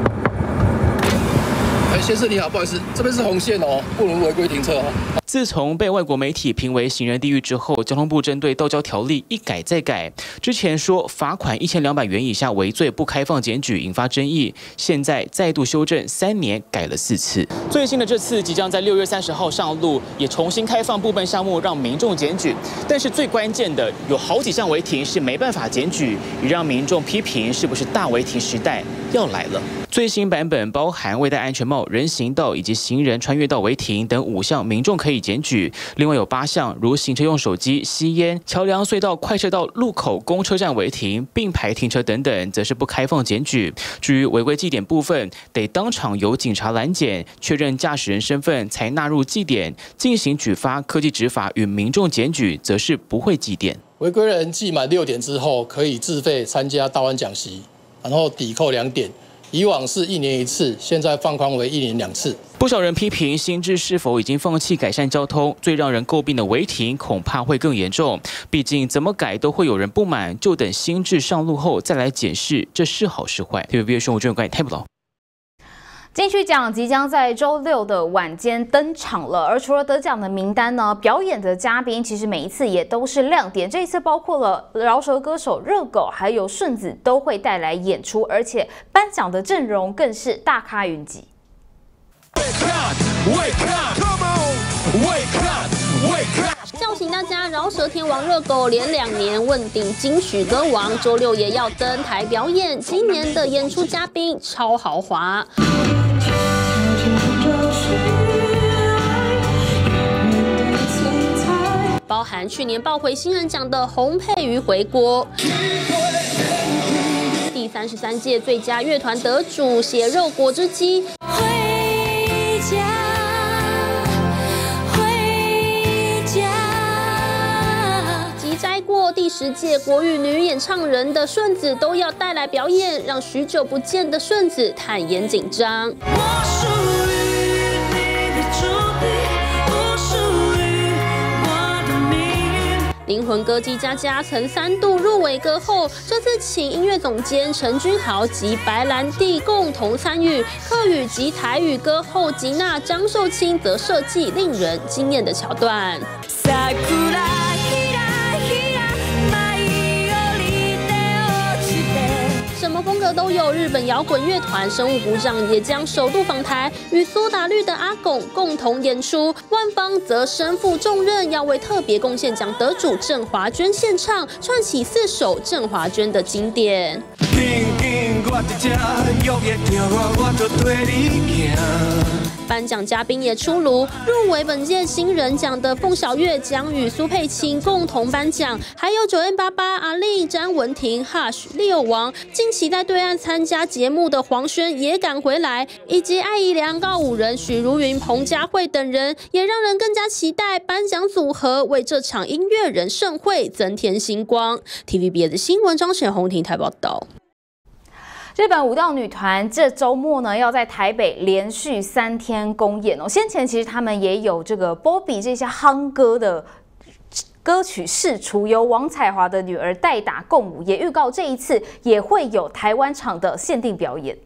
哎，先生你好，不好意思，这边是红线哦，不能违规停车哦。 自从被外国媒体评为行人地狱之后，交通部针对道交条例一改再改。之前说罚款一千两百元以下为罪，不开放检举，引发争议。现在再度修正，三年改了四次。最新的这次即将在六月三十号上路，也重新开放部分项目让民众检举。但是最关键的，有好几项违停是没办法检举，也让民众批评是不是大违停时代要来了。最新版本包含未戴安全帽、人行道以及行人穿越道违停等五项，民众可以检举。另外有八项，如行车用手机、吸烟、桥梁、隧道、快车道、路口、公车站违停、并排停车等等，则是不开放检举。至于违规记点部分，得当场由警察拦检，确认驾驶人身份才纳入记点，进行举发、科技执法与民众检举，则是不会记点。 违规人记满六点之后，可以自费参加道安讲习，然后抵扣两点。以往是一年一次，现在放宽为一年两次。 不少人批评新制是否已经放弃改善交通，最让人诟病的违停恐怕会更严重。毕竟怎么改都会有人不满，就等新制上路后再来检视，这是好是坏。T V B S 新闻专员太不了。 金曲奖即将在周六的晚间登场了，而除了得奖的名单呢，表演的嘉宾其实每一次也都是亮点。这一次包括了饶舌歌手热狗还有顺子都会带来演出，而且颁奖的阵容更是大咖云集。 叫醒大家，饶舌天王热狗连两年问鼎金曲歌王，周六也要登台表演。今年的演出嘉宾超豪华。包含去年抱回新人奖的洪佩瑜回锅，第三十三届最佳乐团得主血肉果汁机，回家，回家，及摘过第十届国语女演唱人的顺子都要带来表演，让许久不见的顺子坦言紧张。灵魂歌姬佳佳曾三度入围歌后，这次请音乐总监陈君豪及白兰地共同参与，客语及台语歌后吉娜、张寿清则设计令人惊艳的桥段。什么风格都有，日本摇滚乐团生物鼓掌也将首度访台，与苏打绿的阿拱共同演出。万芳则身负重任，要为特别贡献奖得主郑华娟献唱，串起四首郑华娟的经典。颁奖嘉宾也出炉，入围本届新人奖的凤小岳将与苏佩青共同颁奖，还有九 N 八八、阿令、詹文婷、Hush、利友王，近期在对岸参加节目的黄轩也赶回来，以及艾怡良、告五人、许茹芸、彭佳慧等人，也让人更加期待颁奖组合为这场音乐人盛会增添星光。T V B S 新闻张显宏婷台报道。 日本舞蹈女团这周末呢，要在台北连续三天公演哦。先前其实他们也有这个波比这些夯歌的歌曲释出，由王彩华的女儿代打共舞，也预告这一次也会有台湾场的限定表演。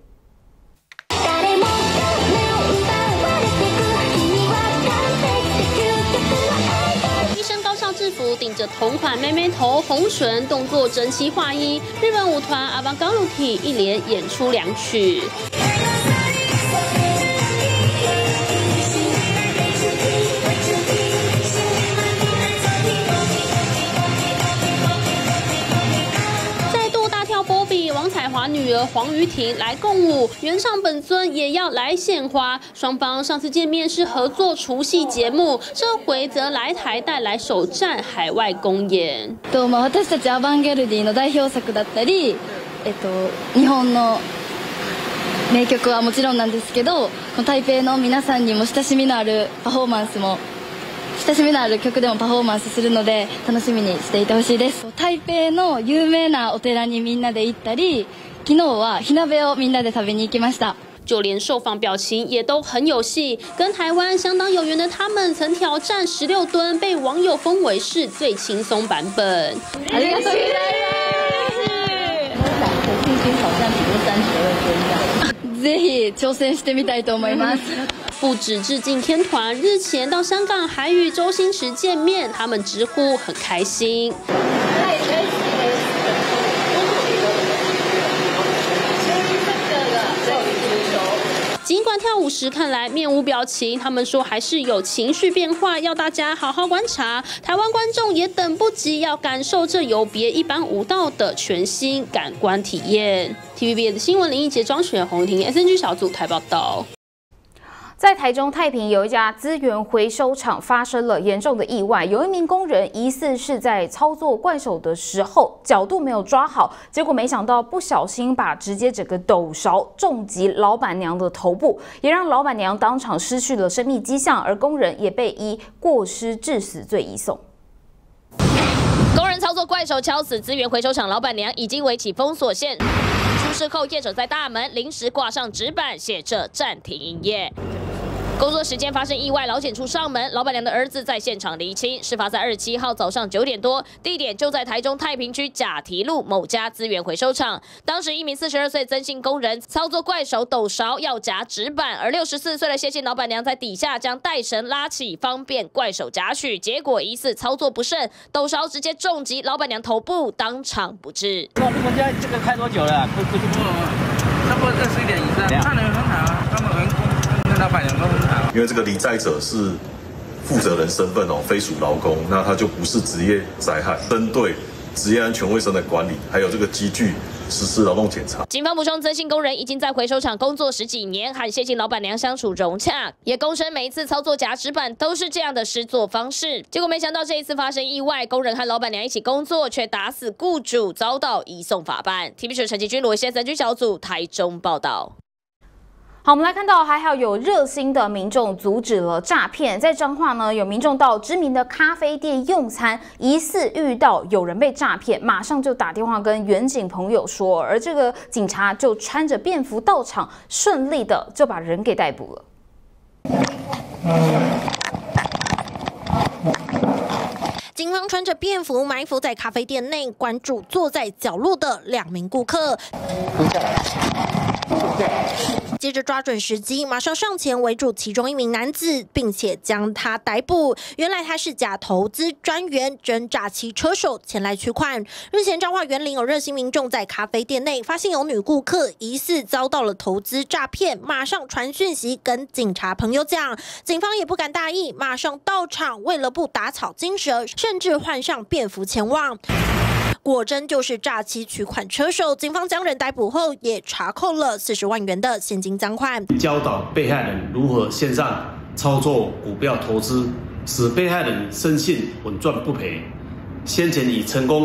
制服顶着同款妹妹头、红唇，动作整齐划一。日本舞团阿邦冈鲁体一连演出两曲。 王彩华女儿黄瑜婷来共舞，原唱本尊也要来献花。双方上次见面是合作除夕节目，这回则来台带来首站海外公演。 とまあ私たちアバンギャルディの代表作だったり、えっと日本の名曲はもちろんなんですけど、この台北の皆さんにも親しみのあるパフォーマンスも。 親しみのある曲でもパフォーマンスするので楽しみにしていてほしいです。台北の有名なお寺にみんなで行ったり、昨日は火鍋をみんなで食べに行きました。 就连受访表情也都很有戏，跟台湾相当有缘的他们曾挑战十六吨，被网友封为是最轻松版本。 ありがとうございます。我信心挑战体重三十二吨这样。ぜひ挑戦してみたいと思います。 不止致敬天团，日前到香港还与周星驰见面，他们直呼很开心。尽管跳舞时看来面无表情，他们说还是有情绪变化，要大家好好观察。台湾观众也等不及要感受这有别一般舞蹈的全新感官体验。T V B 的新闻林奕杰、庄雪红婷 S N G 小组台报道。 在台中太平有一家资源回收厂发生了严重的意外，有一名工人疑似是在操作怪手的时候角度没有抓好，结果没想到不小心把直接整个斗勺重击老板娘的头部，也让老板娘当场失去了生命迹象，而工人也被依过失致死罪移送。 工人操作怪手敲死资源回收厂老板娘，已经围起封锁线。出事后，业者在大门临时挂上纸板，写着暂停营业。 工作时间发生意外，劳检处上门，老板娘的儿子在现场厘清，事发在二十七号早上九点多，地点就在台中太平区甲堤路某家资源回收厂。当时一名四十二岁曾姓工人操作怪手斗勺要夹纸板，而六十四岁的谢姓老板娘在底下将带绳拉起，方便怪手夹取，结果疑似操作不慎，斗勺直接重击老板娘头部，当场不治。 那我家这个开多久了？不不不，差不多二十一点以上，看人很好啊，他们员工。 老板娘都很好， 因为这个罹灾者是负责人身份哦，非属劳工，那他就不是职业灾害。针对职业安全卫生的管理，还有这个机具实施劳动检查。 警方补充，曾姓工人已经在回收厂工作十几年，和谢姓老板娘相处融洽，也供称每一次操作夹纸板都是这样的施作方式。结果没想到这一次发生意外，工人和老板娘一起工作，却打死雇主，遭到移送法办。T V B 陈其君、罗先三军小组台中报道。 好，我们来看到还好有热心的民众阻止了诈骗。在彰化呢，有民众到知名的咖啡店用餐，疑似遇到有人被诈骗，马上就打电话跟远警朋友说，而这个警察就穿着便服到场，顺利的就把人给逮捕了。 警方穿着便服埋伏在咖啡店内，关注坐在角落的两名顾客。接着抓准时机，马上上前围住其中一名男子，并且将他逮捕。原来他是假投资专员，真诈欺车手前来取款。日前彰化园林有热心民众在咖啡店内发现有女顾客疑似遭到了投资诈骗，马上传讯息跟警察朋友讲，警方也不敢大意，马上到场，为了不打草惊蛇，甚至换上便服前往。 果真就是诈欺取款车手，警方将人逮捕后，也查扣了四十万元的现金赃款。 教导被害人如何线上操作股票投资，使被害人深信稳赚不赔。先前已成功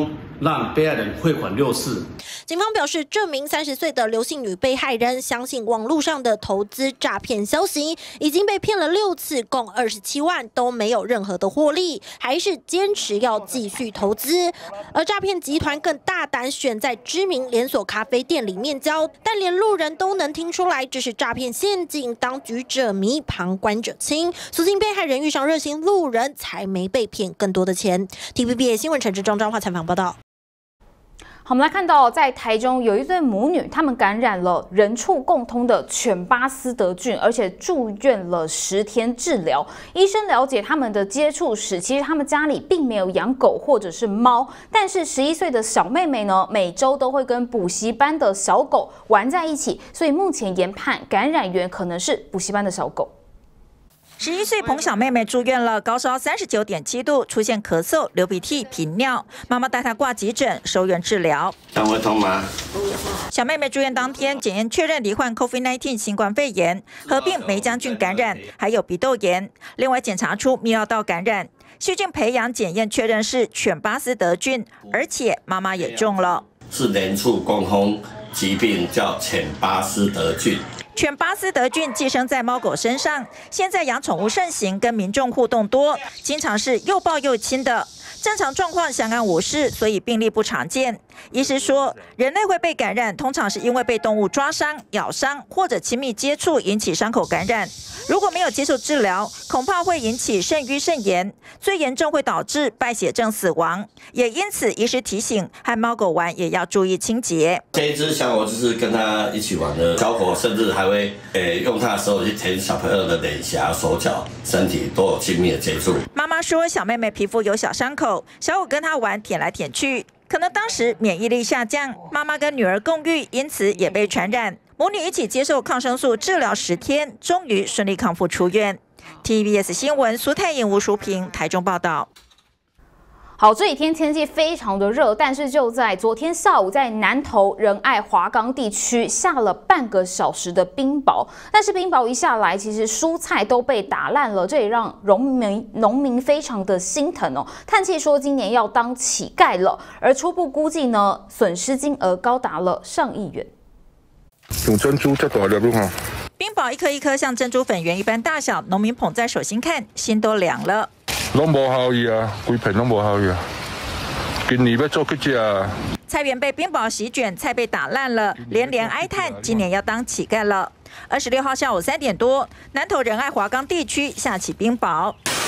让被害人汇款六次。 警方表示，这名三十岁的刘姓女被害人相信网络上的投资诈骗消息，已经被骗了六次，共二十七万都没有任何的获利，还是坚持要继续投资。而诈骗集团更大胆选在知名连锁咖啡店里面交，但连路人都能听出来这是诈骗陷阱。当局者迷，旁观者清，所幸被害人遇上热心路人，才没被骗更多的钱。T V B S 新闻陈志忠、张华采访报道。 好，我们来看到，在台中有一对母女，她们感染了人畜共通的犬巴斯德菌，而且住院了十天治疗。医生了解他们的接触史，其实他们家里并没有养狗或者是猫，但是十一岁的小妹妹呢，每周都会跟补习班的小狗玩在一起，所以目前研判感染源可能是补习班的小狗。 十一岁彭小妹妹住院了，高烧三十九点七度，出现咳嗽、流鼻涕、频尿，妈妈带她挂急诊，收院治疗。 肠胃痛吗？ 小妹妹住院当天，检验确认罹患 COVID 十九 新冠肺炎，合并梅浆菌感染，还有鼻窦炎，另外检查出泌尿道感染。细菌培养检验确认是犬巴斯德菌，而且妈妈也中了， 是人畜共通疾病，叫犬巴斯德菌。 犬巴斯德菌寄生在猫狗身上，现在养宠物盛行，跟民众互动多，经常是又抱又亲的。正常状况相安无事，所以病例不常见。医师说，人类会被感染，通常是因为被动物抓伤、咬伤或者亲密接触引起伤口感染。如果没有接受治疗，恐怕会引起肾盂肾炎，最严重会导致败血症死亡。也因此，医师提醒，和猫狗玩也要注意清洁。 这一只小狗就是跟它一起玩的，小狗甚至还会诶用它的手去舔小朋友的脸颊、手脚、身体都有亲密的接触。 妈妈说，小妹妹皮肤有小伤口，小狗跟她玩，舔来舔去。可能当时免疫力下降，妈妈跟女儿共浴，因此也被传染。母女一起接受抗生素治疗十天，终于顺利康复出院。T V B S 新闻苏泰颖、吴淑平台中报道。 好，这几天天气非常的热，但是就在昨天下午，在南投仁爱华冈地区下了半个小时的冰雹，但是冰雹一下来，其实蔬菜都被打烂了，这也让农民农民非常的心疼哦，叹气说今年要当乞丐了，而初步估计呢，损失金额高达了上亿元。 有珍珠这大粒不哈？ 冰雹一颗一颗像珍珠粉圆一般大小，农民捧在手心看，心都凉了。 拢无效益啊，规片拢无效益啊！今年要做去食。 菜园被冰雹席卷，菜被打烂了，连连哀叹，今年要当乞丐了。二十六号下午三点多，南投仁爱华冈地区下起冰雹，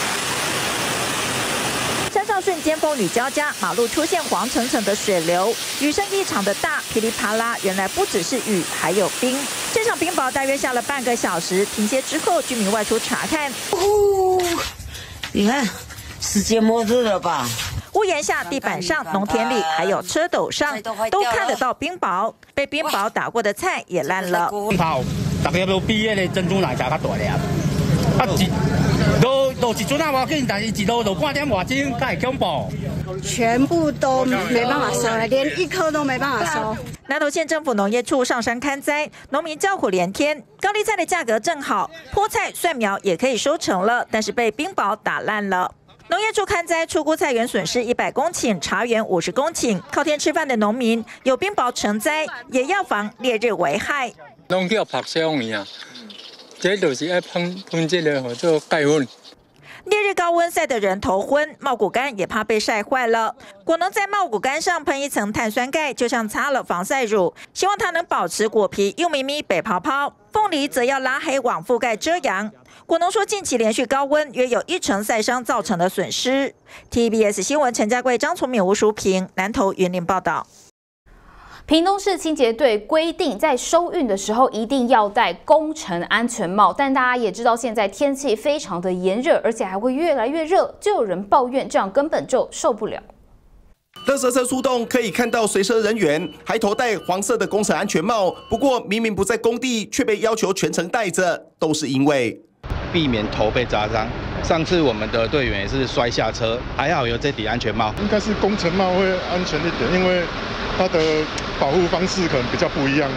山上瞬间风雨交加，马路出现黄澄澄的水流，雨声异常的大，噼里啪啦，原来不只是雨，还有冰。这场冰雹大约下了半个小时，停歇之后，居民外出查看。 哦，你看，世界末日了吧？ 屋檐下、地板上、农田里，还有车斗上，都看得到冰雹。被冰雹打过的菜也烂了。 冰雹，大家都比那个珍珠奶茶较大粒，啊一落落一阵啊无要紧，但是一落落半点外钟，太恐怖。 全部都没办法收了，连一颗都没办法收。 南投县政府农业处上山勘灾，农民叫苦连天。高丽菜的价格正好，菠菜、蒜苗也可以收成了，但是被冰雹打烂了。农业处勘灾，初估菜园损失一百公顷，茶园五十公顷。靠天吃饭的农民有冰雹成灾，也要防烈日危害。 拢叫拍香伊啊，这就是要喷喷这个叫盖粉。 烈日高温晒得人头昏，茂谷柑也怕被晒坏了。果农在茂谷柑上喷一层碳酸钙，就像擦了防晒乳，希望它能保持果皮幼咪咪、白泡泡。凤梨则要拉黑网覆盖遮阳。果农说，近期连续高温，约有一成晒伤造成的损失。T V B S 新闻陈家贵、张崇敏、吴淑平南投云林报道。 屏东市清洁队规定，在收运的时候一定要戴工程安全帽，但大家也知道，现在天气非常的炎热，而且还会越来越热，就有人抱怨这样根本就受不了。 垃圾车出动，可以看到随车人员还头戴黄色的工程安全帽，不过明明不在工地，却被要求全程戴着，都是因为避免头被砸伤。上次我们的队员也是摔下车，还好有这顶安全帽。 应该是工程帽会安全一点，因为它的保护方式可能比较不一样。 为了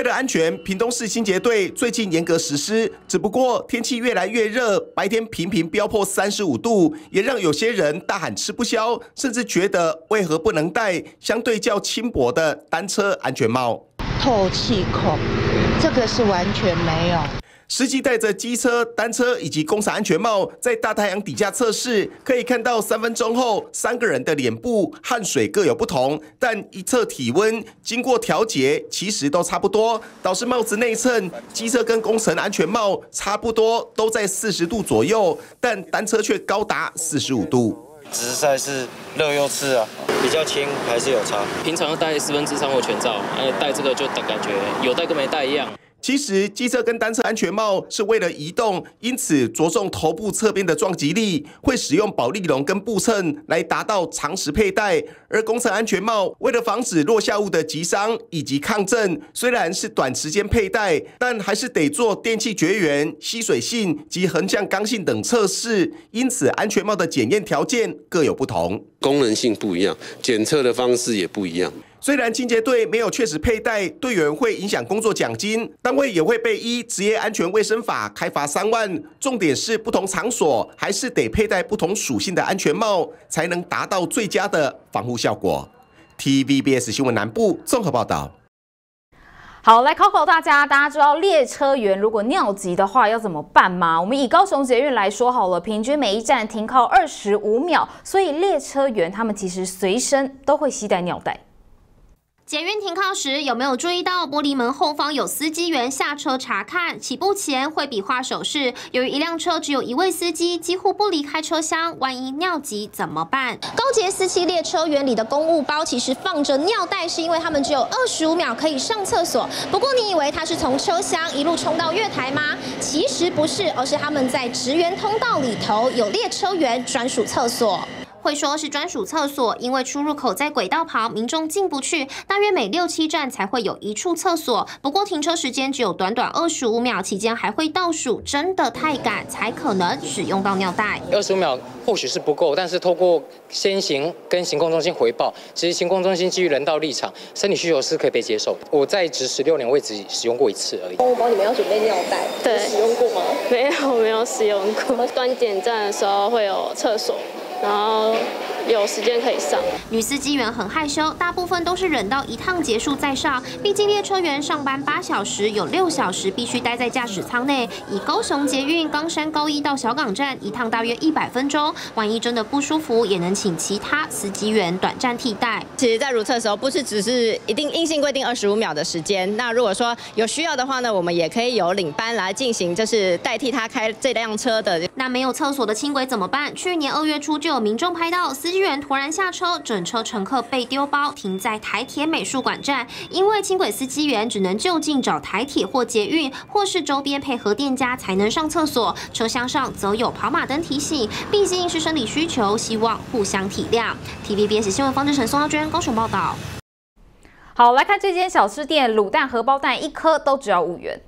了安全，屏东市清洁队最近严格实施。只不过天气越来越热，白天频频飙破三十五度，也让有些人大喊吃不消，甚至觉得为何不能戴相对较轻薄的单车安全帽？ 透气孔，这个是完全没有。 实际戴着机车、单车以及工厂安全帽，在大太阳底下测试，可以看到三分钟后，三个人的脸部汗水各有不同，但一测体温，经过调节，其实都差不多。导致帽子内衬，机车跟工程安全帽差不多，都在四十度左右，但单车却高达四十五度。 直晒是热又刺啊，比较轻还是有差。 平常要戴四分之三或全罩，哎，戴这个就感觉有戴跟没戴一样。 其实，机车跟单车安全帽是为了移动，因此着重头部侧边的撞击力，会使用保丽龙跟布衬来达到长时佩戴。而工程安全帽为了防止落下物的击伤以及抗震，虽然是短时间佩戴，但还是得做电气绝缘、吸水性及横向刚性等测试。因此，安全帽的检验条件各有不同， 功能性不一样，检测的方式也不一样。 虽然清洁队没有确实佩戴，队员会影响工作奖金，单位也会被依职业安全卫生法开罚三万。重点是不同场所还是得佩戴不同属性的安全帽，才能达到最佳的防护效果。T V B S 新闻南部综合报道。 好，来考考大家，大家知道列车员如果尿急的话要怎么办吗？我们以高雄捷运来说好了，平均每一站停靠二十五秒，所以列车员他们其实随身都会携带尿袋。 捷运停靠时，有没有注意到玻璃门后方有司机员下车查看？起步前会比划手势。由于一辆车只有一位司机，几乎不离开车厢，万一尿急怎么办？高捷四期列车员里的公务包其实放着尿袋，是因为他们只有二十五秒可以上厕所。不过你以为他是从车厢一路冲到月台吗？其实不是，而是他们在职员通道里头有列车员专属厕所。 会说是专属厕所，因为出入口在轨道旁，民众进不去，大约每六七站才会有一处厕所。不过停车时间只有短短二十五秒，期间还会倒数，真的太赶才可能使用到尿袋。 二十五秒或许是不够，但是透过先行跟行控中心回报，其实行控中心基于人道立场，身体需求是可以被接受的。我在职十六年，我也只使用过一次而已。 公务包里面要准备尿袋， 对， 使用过吗？ 没有，没有使用过。端点站的时候会有厕所。 然后有时间可以上。 女司机员很害羞，大部分都是忍到一趟结束再上。毕竟列车员上班八小时，有六小时必须待在驾驶舱内。以高雄捷运冈山高一到小港站，一趟大约一百分钟。万一真的不舒服，也能请其他司机员短暂替代。 其实，在如厕的时候，不是只是一定硬性规定二十五秒的时间。那如果说有需要的话呢，我们也可以有领班来进行，就是代替他开这辆车的。 那没有厕所的轻轨怎么办？去年二月初就有民众拍到司机员突然下车，整车乘客被丢包停在台铁美术馆站，因为轻轨司机员只能就近找台铁或捷运，或是周边配合店家才能上厕所，车厢上则有跑马灯提醒，毕竟是生理需求，希望互相体谅。T V B S 新闻方志成、宋耀娟高雄报道。 好，来看这间小吃店，卤蛋、荷包蛋一颗都只要五元。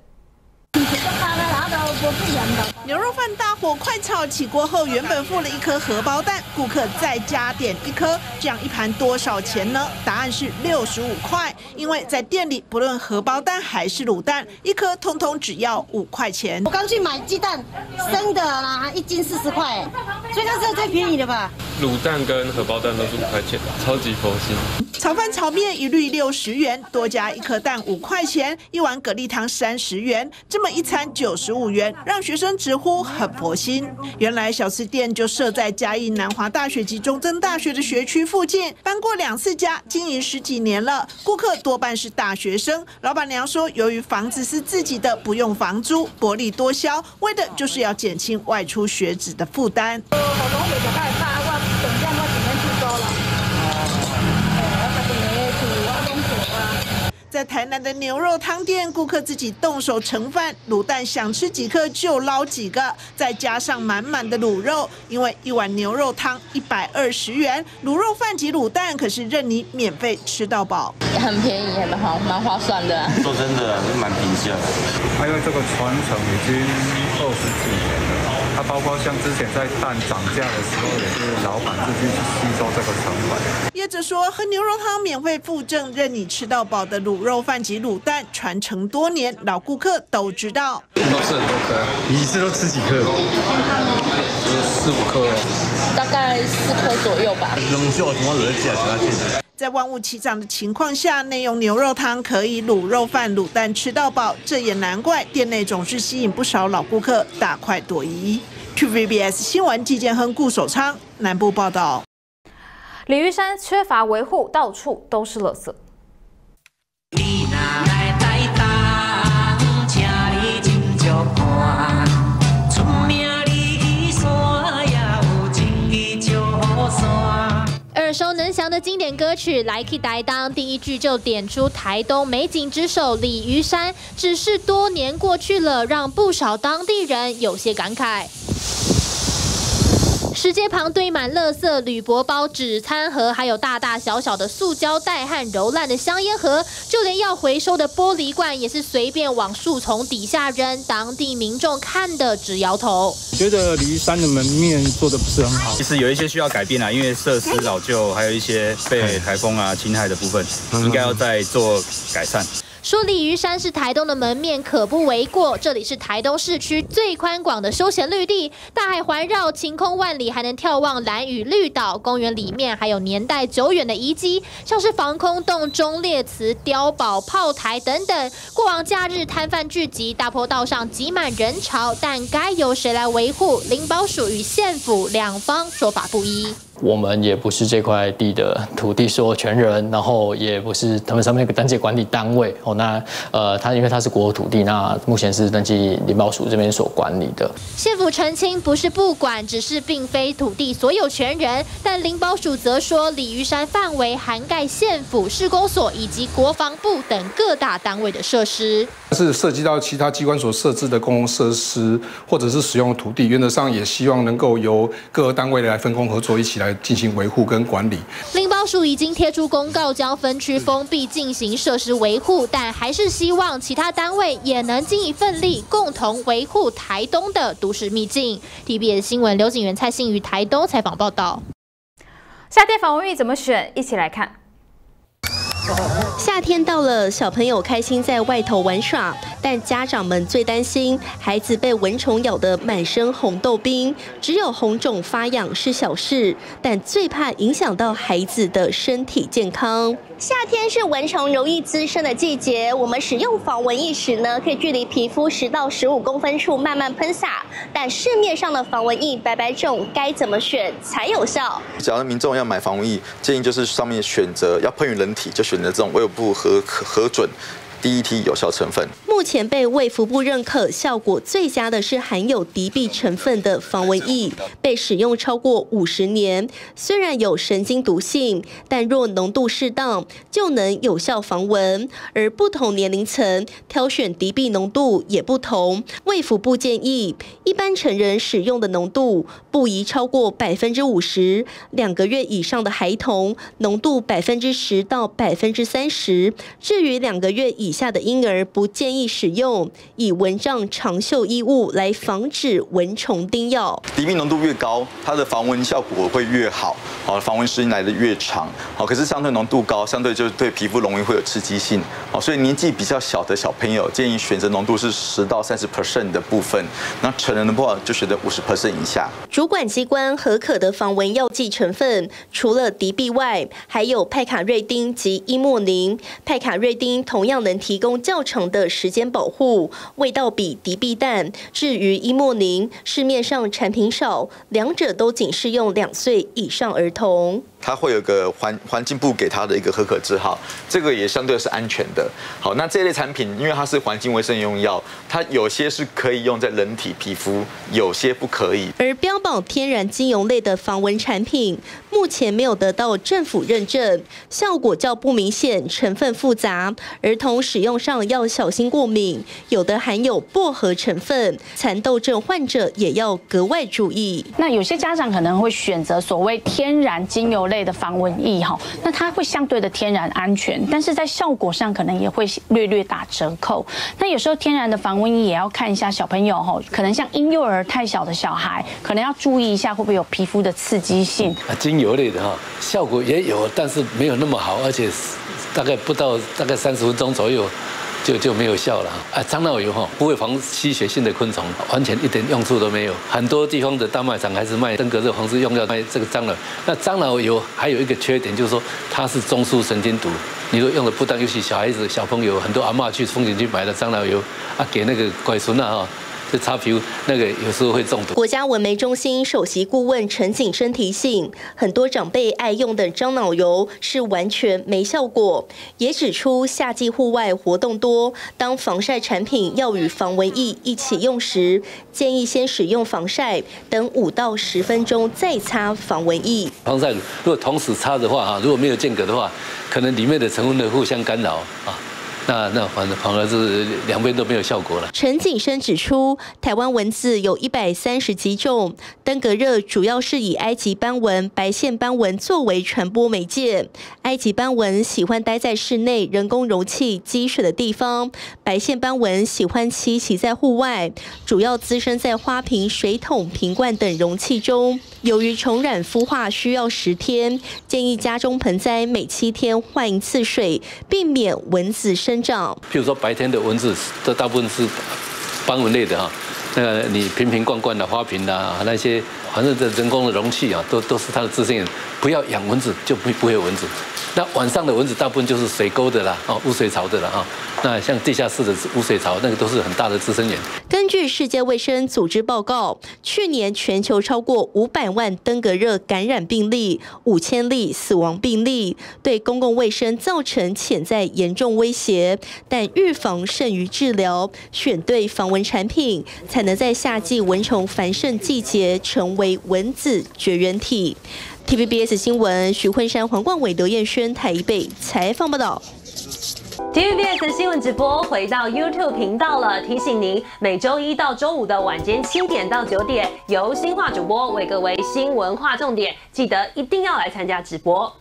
牛肉饭大火快炒起锅后，原本附了一颗荷包蛋，顾客再加点一颗，这样一盘多少钱呢？答案是六十五块，因为在店里不论荷包蛋还是卤蛋，一颗通通只要五块钱。 我刚去买鸡蛋，生的啦，一斤四十块，所以它是最便宜的吧？ 卤蛋跟荷包蛋都是五块钱，超级佛心。 炒饭炒面一律六十元，多加一颗蛋五块钱，一碗蛤蜊汤三十元，这么一餐九十五元，让学生直呼很佛心。原来小吃店就设在嘉义南华大学及中正大学的学区附近，搬过两次家，经营十几年了，顾客多半是大学生。老板娘说，由于房子是自己的，不用房租，薄利多销，为的就是要减轻外出学子的负担。在台南的牛肉汤店，顾客自己动手盛饭，卤蛋想吃几颗就捞几个，再加上满满的卤肉，因为一碗牛肉汤一百二十元，卤肉饭及卤蛋可是任你免费吃到饱， 很便宜，很好，蛮划算的。 说真的，是蛮平价的。 因为这个传承已经二十几年了。 它包括像之前在蛋涨价的时候，也是老板自己去吸收这个成本。 业者说，喝牛肉汤免费附赠任你吃到饱的卤肉。 肉饭及卤蛋传承多年，老顾客都知道。 都吃很多颗，你一次都吃几颗？四五颗哦， 大概四颗左右吧。 能秀什么人家其他店？ 在万物齐涨的情况下，内用牛肉汤可以卤肉饭、卤蛋吃到饱，这也难怪店内总是吸引不少老顾客大快朵颐。T V B S 新闻季建亨、顾守昌南部报道。 鲤鱼山缺乏维护，到处都是垃圾。 耳熟能详的经典歌曲《来去台东》，第一句就点出台东美景之首鲤鱼山。只是多年过去了，让不少当地人有些感慨。石阶旁堆满垃圾、铝箔包、纸餐盒，还有大大小小的塑胶袋和揉烂的香烟盒，就连要回收的玻璃罐也是随便往树丛底下扔。当地民众看得直摇头， 觉得鲤鱼山的门面做的不是很好。 其实有一些需要改变啊，因为设施老旧，还有一些被台风啊侵害的部分，应该要再做改善。 说鲤鱼山是台东的门面，可不为过。这里是台东市区最宽广的休闲绿地，大海环绕，晴空万里，还能眺望兰屿绿岛。公园里面还有年代久远的遗迹，像是防空洞、忠烈祠、碉堡、炮台等等。过往假日摊贩聚集，大坡道上挤满人潮，但该由谁来维护？林保署与县府两方说法不一。 我们也不是这块地的土地所有权人，然后也不是他们上面的登记管理单位哦。那呃，它因为它是国有土地，那目前是登记林保署这边所管理的。 县府澄清不是不管，只是并非土地所有权人。但林保署则说，鲤鱼山范围涵盖县府、市公所以及国防部等各大单位的设施。 是涉及到其他机关所设置的公共设施或者是使用土地，原则上也希望能够由各个单位来分工合作，一起来进行维护跟管理。 林保署已经贴出公告，将分区封闭进行设施维护，但还是希望其他单位也能尽一份力，共同维护台东的都市秘境。T V B S 新闻刘景元、蔡信于台东采访报道。 夏天防蚊液怎么选？一起来看。 夏天到了，小朋友开心在外头玩耍，但家长们最担心孩子被蚊虫咬得满身红豆冰。只有红肿发痒是小事，但最怕影响到孩子的身体健康。 夏天是蚊虫容易滋生的季节，我们使用防蚊液时呢，可以距离皮肤十到十五公分处慢慢喷洒。但市面上的防蚊液百百种，该怎么选才有效？ 假如民众要买防蚊液，建议就是上面选择要喷于人体，就选择这种卫生部核核准D E T 有效成分。 目前被卫福部认可效果最佳的是含有敌避成分的防蚊液，被使用超过五十年。虽然有神经毒性，但若浓度适当，就能有效防蚊。而不同年龄层挑选敌避浓度也不同。卫福部建议，一般成人使用的浓度不宜超过百分之五十，两个月以上的孩童浓度百分之十到百分之三十。至于两个月以下的婴儿，不建议使用以蚊帐、长袖衣物来防止蚊虫叮咬。 敌避浓度越高，它的防蚊效果会越好，好，防蚊时间来的越长，好，可是相对浓度高，相对就是对皮肤容易会有刺激性，好，所以年纪比较小的小朋友建议选择浓度是十到三十 percent 的部分，那成人的话就选择五十 percent 以下。 主管机关核可的防蚊药剂成分，除了敌避外，还有派卡瑞丁及伊莫宁。派卡瑞丁同样能提供较长的时间保护，味道比敌避淡。至于伊莫宁，市面上产品少，两者都仅适用两岁以上儿童。 它会有个环环境部给它的一个核可字号，这个也相对是安全的。好，那这类产品因为它是环境卫生用药，它有些是可以用在人体皮肤，有些不可以。 而标榜天然精油类的防蚊产品，目前没有得到政府认证，效果较不明显，成分复杂，儿童使用上要小心过敏，有的含有薄荷成分，蚕豆症患者也要格外注意。 那有些家长可能会选择所谓天然精油类的防蚊液哈，那它会相对的天然安全，但是在效果上可能也会略略打折扣。那有时候天然的防蚊液也要看一下小朋友哈，可能像婴幼儿太小的小孩，可能要注意一下会不会有皮肤的刺激性。 精油类的哈，效果也有，但是没有那么好，而且大概不到大概三十分钟左右。就就没有效了啊！樟脑油哈不会防吸血性的昆虫，完全一点用处都没有。很多地方的大卖场还是卖登革热防治用药卖这个樟脑。那樟脑油还有一个缺点，就是说它是中枢神经毒。你如果用的不当，尤其小孩子、小朋友，很多阿嬷去风景区买的樟脑油啊，给那个乖孙啊哈。就擦皮肤那个有时候会中毒。 国家文媒中心首席顾问陈景生提醒，很多长辈爱用的樟脑油是完全没效果，也指出夏季户外活动多，当防晒产品要与防蚊液一起用时，建议先使用防晒，等五到十分钟再擦防蚊液。 防晒如果同时擦的话啊，如果没有间隔的话，可能里面的成分会互相干扰啊。那那反反而是两边都没有效果了。 陈景生指出，台湾蚊子有一百三十几种，登革热主要是以埃及斑蚊、白线斑蚊作为传播媒介。埃及斑蚊喜欢待在室内人工容器积水的地方，白线斑蚊喜欢栖息在户外，主要滋生在花瓶、水桶、瓶罐等容器中。由于虫卵孵化需要十天，建议家中盆栽每七天换一次水，避免蚊子生长。 譬如说白天的蚊子，这大部分是斑蚊类的哈，那个你瓶瓶罐罐的花瓶啦，那些反正这人工的容器啊，都都是它的滋生源。不要养蚊子，就不不会有蚊子。那晚上的蚊子大部分就是水沟的啦，哦，污水槽的啦，哈。那像地下室的污水槽，那个都是很大的滋生源。 根据世界卫生组织报告，去年全球超过五百万登革热感染病例，五千例死亡病例，对公共卫生造成潜在严重威胁。但预防胜于治疗，选对防蚊产品，才能在夏季蚊虫繁盛季节成为蚊子绝缘体。T V B S 新闻，徐慧珊、黄冠伟、刘彦轩台北采访报道。 T V B S 新闻直播回到 YouTube 频道了，提醒您每周一到周五的晚间七点到九点，由新化主播为各位新闻划重点，记得一定要来参加直播。